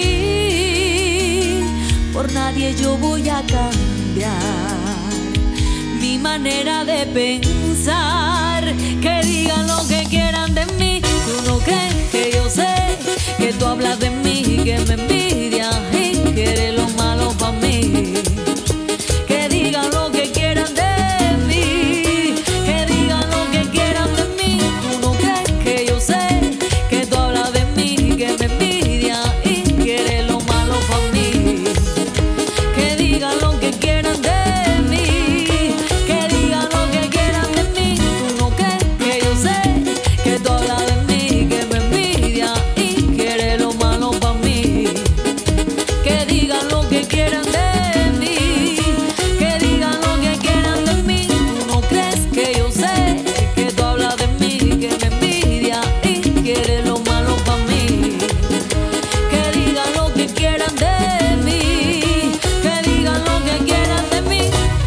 Speaker 2: así, por nadie yo voy a cambiar mi manera de pensar. Que digan lo que quieran de mí, tú no crees que yo sé que tú hablas de mí, que me envidias y quieres lo malo para mí. Que digan lo que quieran de mí, que digan lo que quieran de mí, tú no crees que yo sé que tú hablas de mí, que me envidias y quieres lo malo para mí. Que digan lo que quieran de mí, que digan lo que quieran de mí, tú no crees que yo sé que tú hablas de mí, que me envidias y quieres lo malo para mí. Que digan lo que quieran de mí, que digan lo que quieran de mí, tú no crees que yo sé que tú hablas de mí, que me envidias y quieres lo malo para mí. Que digan lo que quieran de mí, que digan lo que quieran de mí.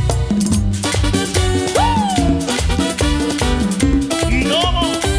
Speaker 1: Y cómo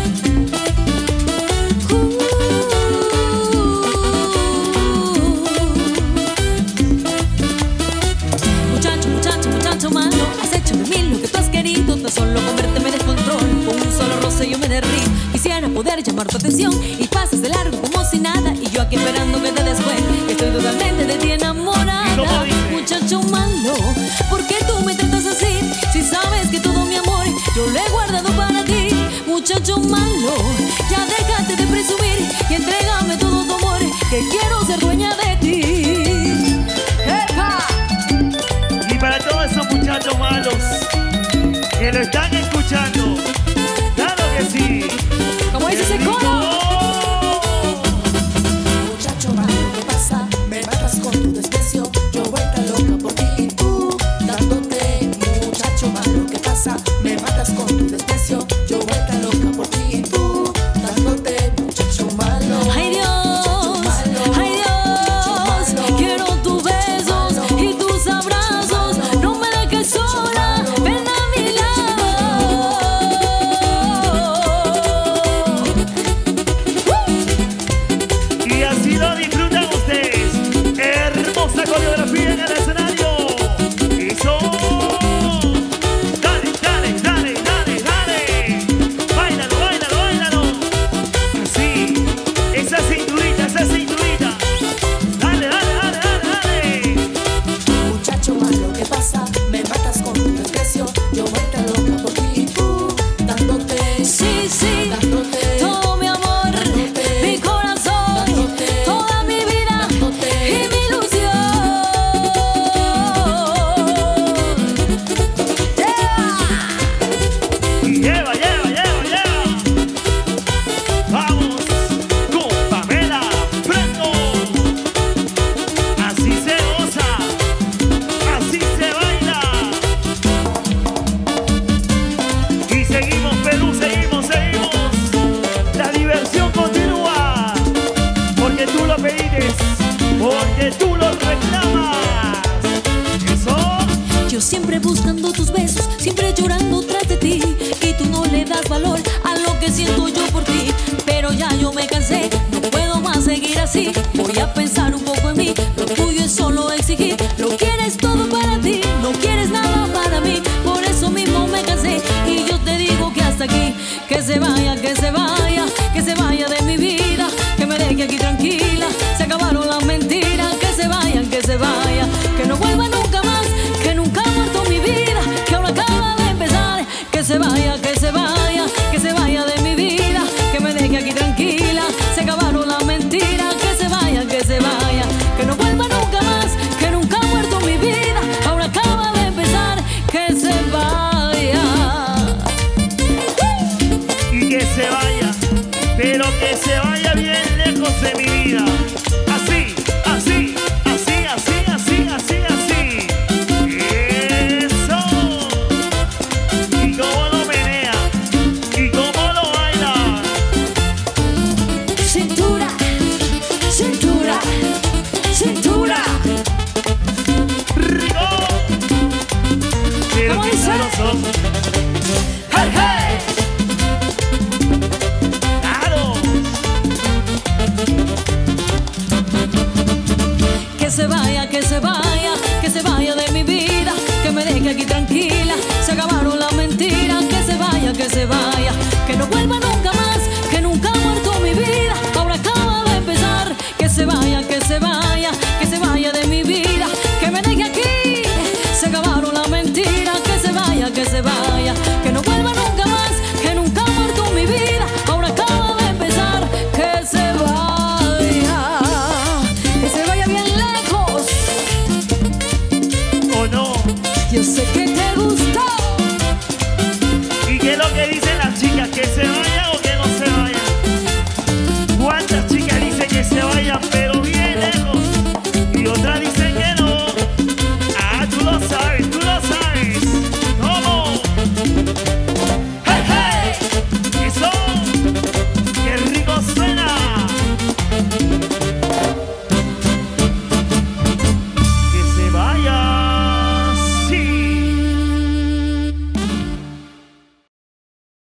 Speaker 2: Muchacho, muchacho, muchacho malo, has hecho de mí lo que tú has querido. Tan solo con verte me descontrol, con un solo roce yo me derrito. Quisiera poder llamar tu atención y pasas de largo como si nada, y yo aquí esperando que te des cuenta que estoy totalmente de ti enamorada.
Speaker 1: ¿Y cómo dice?
Speaker 2: Muchacho malo, ¿por qué tú me tratas así? Si sabes que todo mi amor yo lo he guardado para ti. Muchacho malo, ya déjate de presumir y entrégame todo tu amor, que quiero ser dueña de ti. ¡Epa!
Speaker 1: y para todos esos muchachos malos que lo están escuchando, claro que sí.
Speaker 2: ¿Cómo dice ese
Speaker 1: ¡Qué rico!
Speaker 2: coro?
Speaker 3: Muchacho malo, ¿qué pasa? Me matas con tu desprecio. Yo vuelta loca por ti y tú dándote. Muchacho malo, ¿qué pasa? Me matas con tu desprecio. Yo vuelta loca por ti y tú dándote. Muchacho malo.
Speaker 2: Ay Dios, ay Dios, quiero tus besos y tus abrazos. No me dejes sola
Speaker 1: que se va